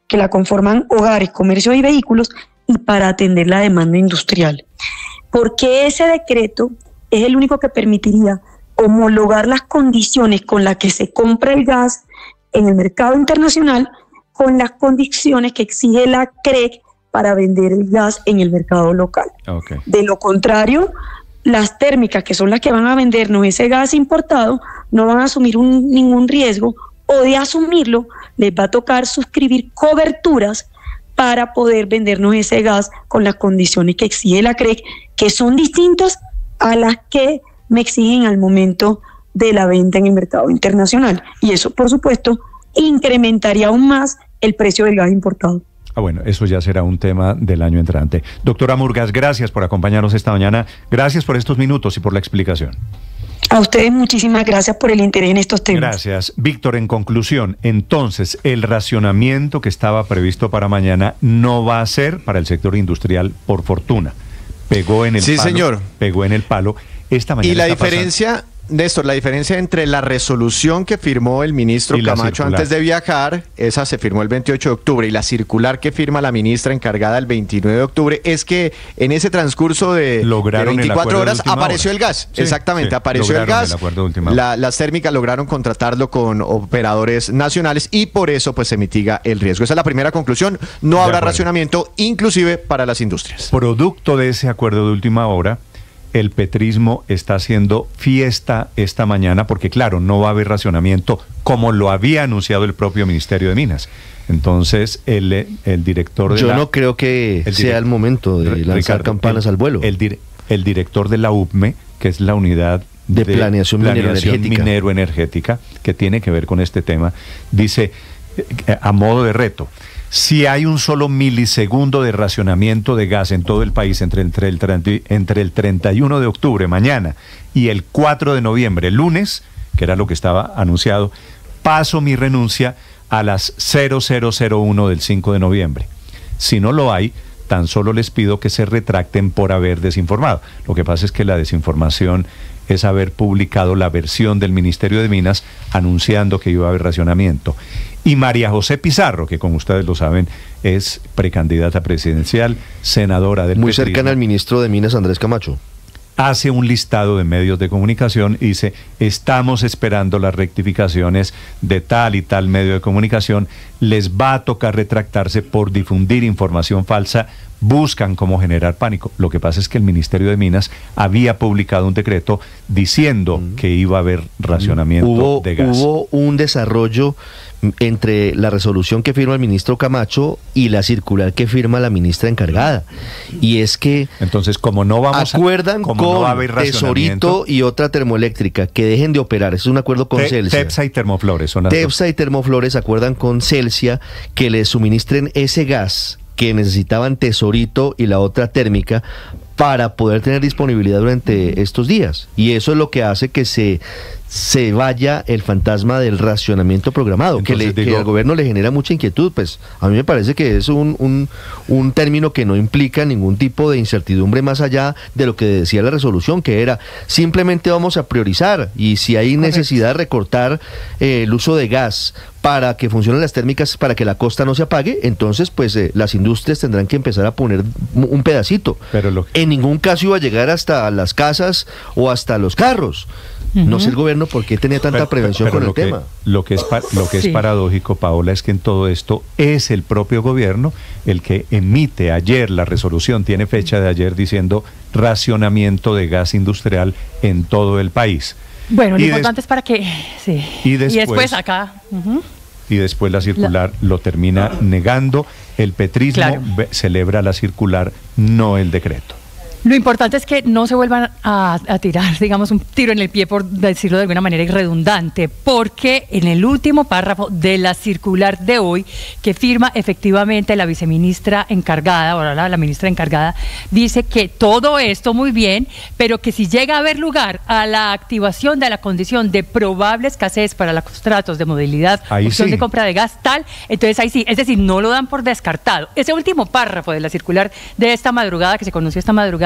[SPEAKER 10] que la conforman hogares, comercios y vehículos, y para atender la demanda industrial. Porque ese decreto es el único que permitiría homologar las condiciones con las que se compra el gas en el mercado internacional con las condiciones que exige la C R E C para vender el gas en el mercado local.
[SPEAKER 3] Okay.
[SPEAKER 10] De lo contrario, las térmicas, que son las que van a vendernos ese gas importado, no van a asumir un, ningún riesgo, o de asumirlo, les va a tocar suscribir coberturas para poder vendernos ese gas con las condiciones que exige la C R E C, que son distintas a las que me exigen al momento de la venta en el mercado internacional. Y eso, por supuesto, incrementaría aún más el precio del gas importado.
[SPEAKER 3] Ah, bueno, eso ya será un tema del año entrante. Doctora Murgas, gracias por acompañarnos esta mañana. Gracias por estos minutos y por la explicación.
[SPEAKER 10] A ustedes muchísimas gracias por el interés en estos temas.
[SPEAKER 3] Gracias. Víctor, en conclusión, entonces, el racionamiento que estaba previsto para mañana no va a ser para el sector industrial, por fortuna. Pegó en el
[SPEAKER 19] sí,
[SPEAKER 3] palo. Sí, señor. Pegó en el palo. Esta mañana
[SPEAKER 19] y la
[SPEAKER 3] está
[SPEAKER 19] diferencia...
[SPEAKER 3] pasando...
[SPEAKER 19] Néstor, la diferencia entre la resolución que firmó el ministro Camacho antes de viajar, esa se firmó el veintiocho de octubre, y la circular que firma la ministra encargada el veintinueve de octubre, es que en ese transcurso de, de veinticuatro horas apareció el gas. Sí, Exactamente, sí, apareció el gas. El la, las térmicas lograron contratarlo con operadores nacionales y por eso pues se mitiga el riesgo. Esa es la primera conclusión. No habrá racionamiento, inclusive para las industrias.
[SPEAKER 3] Producto de ese acuerdo de última hora, el petrismo está haciendo fiesta esta mañana porque, claro, no va a haber racionamiento como lo había anunciado el propio Ministerio de Minas. Entonces, el, el director de
[SPEAKER 16] Yo
[SPEAKER 3] la...
[SPEAKER 16] no creo que el sea el momento de lanzar
[SPEAKER 3] Ricardo,
[SPEAKER 16] campanas
[SPEAKER 3] el,
[SPEAKER 16] al vuelo.
[SPEAKER 3] El, el, el director de la U P M E, que es la unidad
[SPEAKER 16] de, de planeación,
[SPEAKER 3] planeación
[SPEAKER 16] minero-energética.
[SPEAKER 3] minero-energética, que tiene que ver con este tema, dice, a modo de reto, si hay un solo milisegundo de racionamiento de gas en todo el país entre el, entre, el, entre el treinta y uno de octubre, mañana, y el cuatro de noviembre, lunes, que era lo que estaba anunciado, paso mi renuncia a las cero cero cero uno del cinco de noviembre. Si no lo hay, tan solo les pido que se retracten por haber desinformado. Lo que pasa es que la desinformación es haber publicado la versión del Ministerio de Minas anunciando que iba a haber racionamiento. Y María José Pizarro, que como ustedes lo saben, es precandidata presidencial, senadora del
[SPEAKER 16] Muy
[SPEAKER 3] petrismo,
[SPEAKER 16] cercana al ministro de Minas, Andrés Camacho.
[SPEAKER 3] Hace un listado de medios de comunicación y dice, estamos esperando las rectificaciones de tal y tal medio de comunicación, les va a tocar retractarse por difundir información falsa, buscan cómo generar pánico. Lo que pasa es que el Ministerio de Minas había publicado un decreto diciendo mm. que iba a haber racionamiento
[SPEAKER 16] hubo,
[SPEAKER 3] de gas.
[SPEAKER 16] Hubo un desarrollo entre la resolución que firma el ministro Camacho y la circular que firma la ministra encargada. Y es que
[SPEAKER 3] entonces, como no vamos
[SPEAKER 16] acuerdan
[SPEAKER 3] a,
[SPEAKER 16] con
[SPEAKER 3] no va a haber
[SPEAKER 16] Tesorito y otra termoeléctrica que dejen de operar. Es un acuerdo con
[SPEAKER 3] Te,
[SPEAKER 16] Celsia.
[SPEAKER 3] Tepsa y Termoflores son las
[SPEAKER 16] Tepsa
[SPEAKER 3] dos.
[SPEAKER 16] y Termoflores acuerdan con Celsia que les suministren ese gas que necesitaban Tesorito y la otra térmica para poder tener disponibilidad durante estos días. Y eso es lo que hace que se, se vaya el fantasma del racionamiento programado, que, le, digo, que al gobierno le genera mucha inquietud. Pues a mí me parece que es un, un, un término que no implica ningún tipo de incertidumbre más allá de lo que decía la resolución, que era simplemente vamos a priorizar, y si hay necesidad de recortar eh, el uso de gas para que funcionen las térmicas, para que la costa no se apague, entonces pues eh, las industrias tendrán que empezar a poner un pedacito.
[SPEAKER 3] Pero lo que...
[SPEAKER 16] En ningún caso iba a llegar hasta las casas o hasta los carros. Uh-huh. No sé el gobierno por qué tenía tanta pero, prevención pero, pero con el
[SPEAKER 3] que,
[SPEAKER 16] tema.
[SPEAKER 3] Lo que es, pa lo que sí. es paradójico, Paola, es que en todo esto es el propio gobierno el que emite ayer la resolución, tiene fecha de ayer diciendo racionamiento de gas industrial en todo el país.
[SPEAKER 4] Bueno, lo y importante es para que... Sí.
[SPEAKER 3] Y después,
[SPEAKER 4] y después acá... Uh-huh.
[SPEAKER 3] Y después la circular la... lo termina negando. El petrismo claro. celebra la circular, no el decreto.
[SPEAKER 4] Lo importante es que no se vuelvan a, a tirar, digamos, un tiro en el pie, por decirlo de alguna manera irredundante, porque en el último párrafo de la circular de hoy, que firma efectivamente la viceministra encargada, ahora la, la ministra encargada, dice que todo esto muy bien, pero que si llega a haber lugar a la activación de la condición de probable escasez para los contratos de modalidad, ahí opción sí. de compra de gas tal, entonces ahí sí, es decir, no lo dan por descartado. Ese último párrafo de la circular de esta madrugada, que se conoció esta madrugada,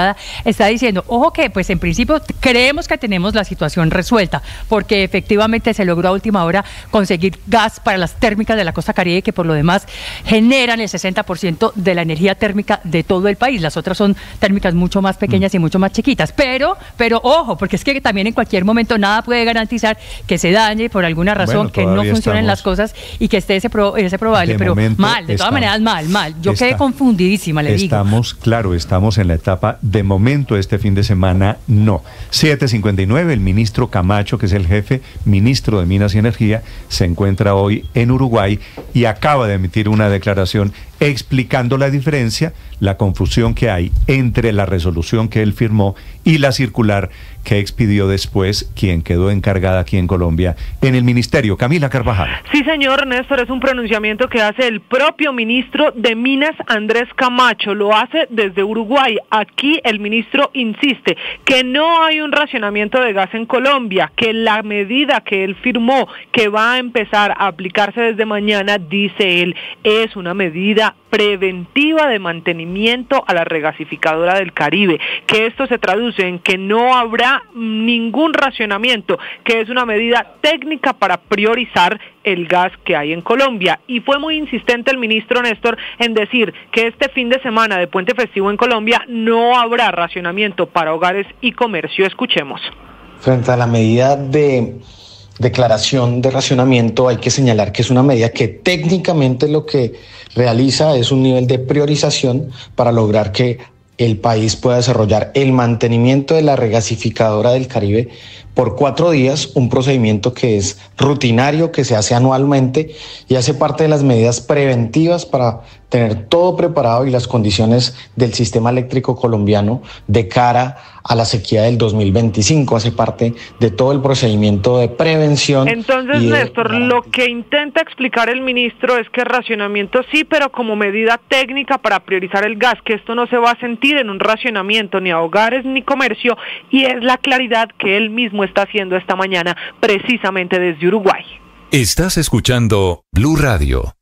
[SPEAKER 4] pasada, está diciendo, ojo que pues en principio creemos que tenemos la situación resuelta, porque efectivamente se logró a última hora conseguir gas para las térmicas de la costa Caribe, que por lo demás generan el sesenta por ciento de la energía térmica de todo el país. Las otras son térmicas mucho más pequeñas mm. y mucho más chiquitas. Pero, pero ojo, porque es que también en cualquier momento nada puede garantizar que se dañe por alguna razón, bueno, que no funcionen las cosas y que esté ese, pro, ese probable. Pero mal, de todas maneras mal, mal. Yo está, quedé confundidísima, le
[SPEAKER 3] estamos,
[SPEAKER 4] digo.
[SPEAKER 3] Estamos, claro, estamos en la etapa de momento este fin de semana, no. siete cincuenta y nueve, el ministro Camacho, que es el jefe ministro de Minas y Energía, se encuentra hoy en Uruguay y acaba de emitir una declaración explicando la diferencia, la confusión que hay entre la resolución que él firmó y la circular que expidió después quien quedó encargada aquí en Colombia en el ministerio. Camila Carvajal.
[SPEAKER 9] Sí, señor Néstor, es un pronunciamiento que hace el propio ministro de Minas, Andrés Camacho. Lo hace desde Uruguay. Aquí el ministro insiste que no hay un racionamiento de gas en Colombia, que la medida que él firmó, que va a empezar a aplicarse desde mañana, dice él, es una medida preventiva de mantenimiento a la regasificadora del Caribe, que esto se traduce en que no habrá ningún racionamiento, que es una medida técnica para priorizar el gas que hay en Colombia. Y fue muy insistente el ministro Néstor en decir que este fin de semana de puente festivo en Colombia no habrá racionamiento para hogares y comercio. Escuchemos.
[SPEAKER 11] Frente a la medida de declaración de racionamiento, hay que señalar que es una medida que técnicamente lo que realiza es un nivel de priorización para lograr que el país pueda desarrollar el mantenimiento de la regasificadora del Caribe por cuatro días, un procedimiento que es rutinario, que se hace anualmente y hace parte de las medidas preventivas para tener todo preparado y las condiciones del sistema eléctrico colombiano de cara a la sequía del dos mil veinticinco, hace parte de todo el procedimiento de prevención.
[SPEAKER 9] Entonces,
[SPEAKER 11] de...
[SPEAKER 9] Néstor, lo que intenta explicar el ministro es que racionamiento sí, pero como medida técnica para priorizar el gas, que esto no se va a sentir en un racionamiento ni a hogares ni comercio, y es la claridad que él mismo está haciendo esta mañana precisamente desde Uruguay.
[SPEAKER 15] Estás escuchando Blue Radio.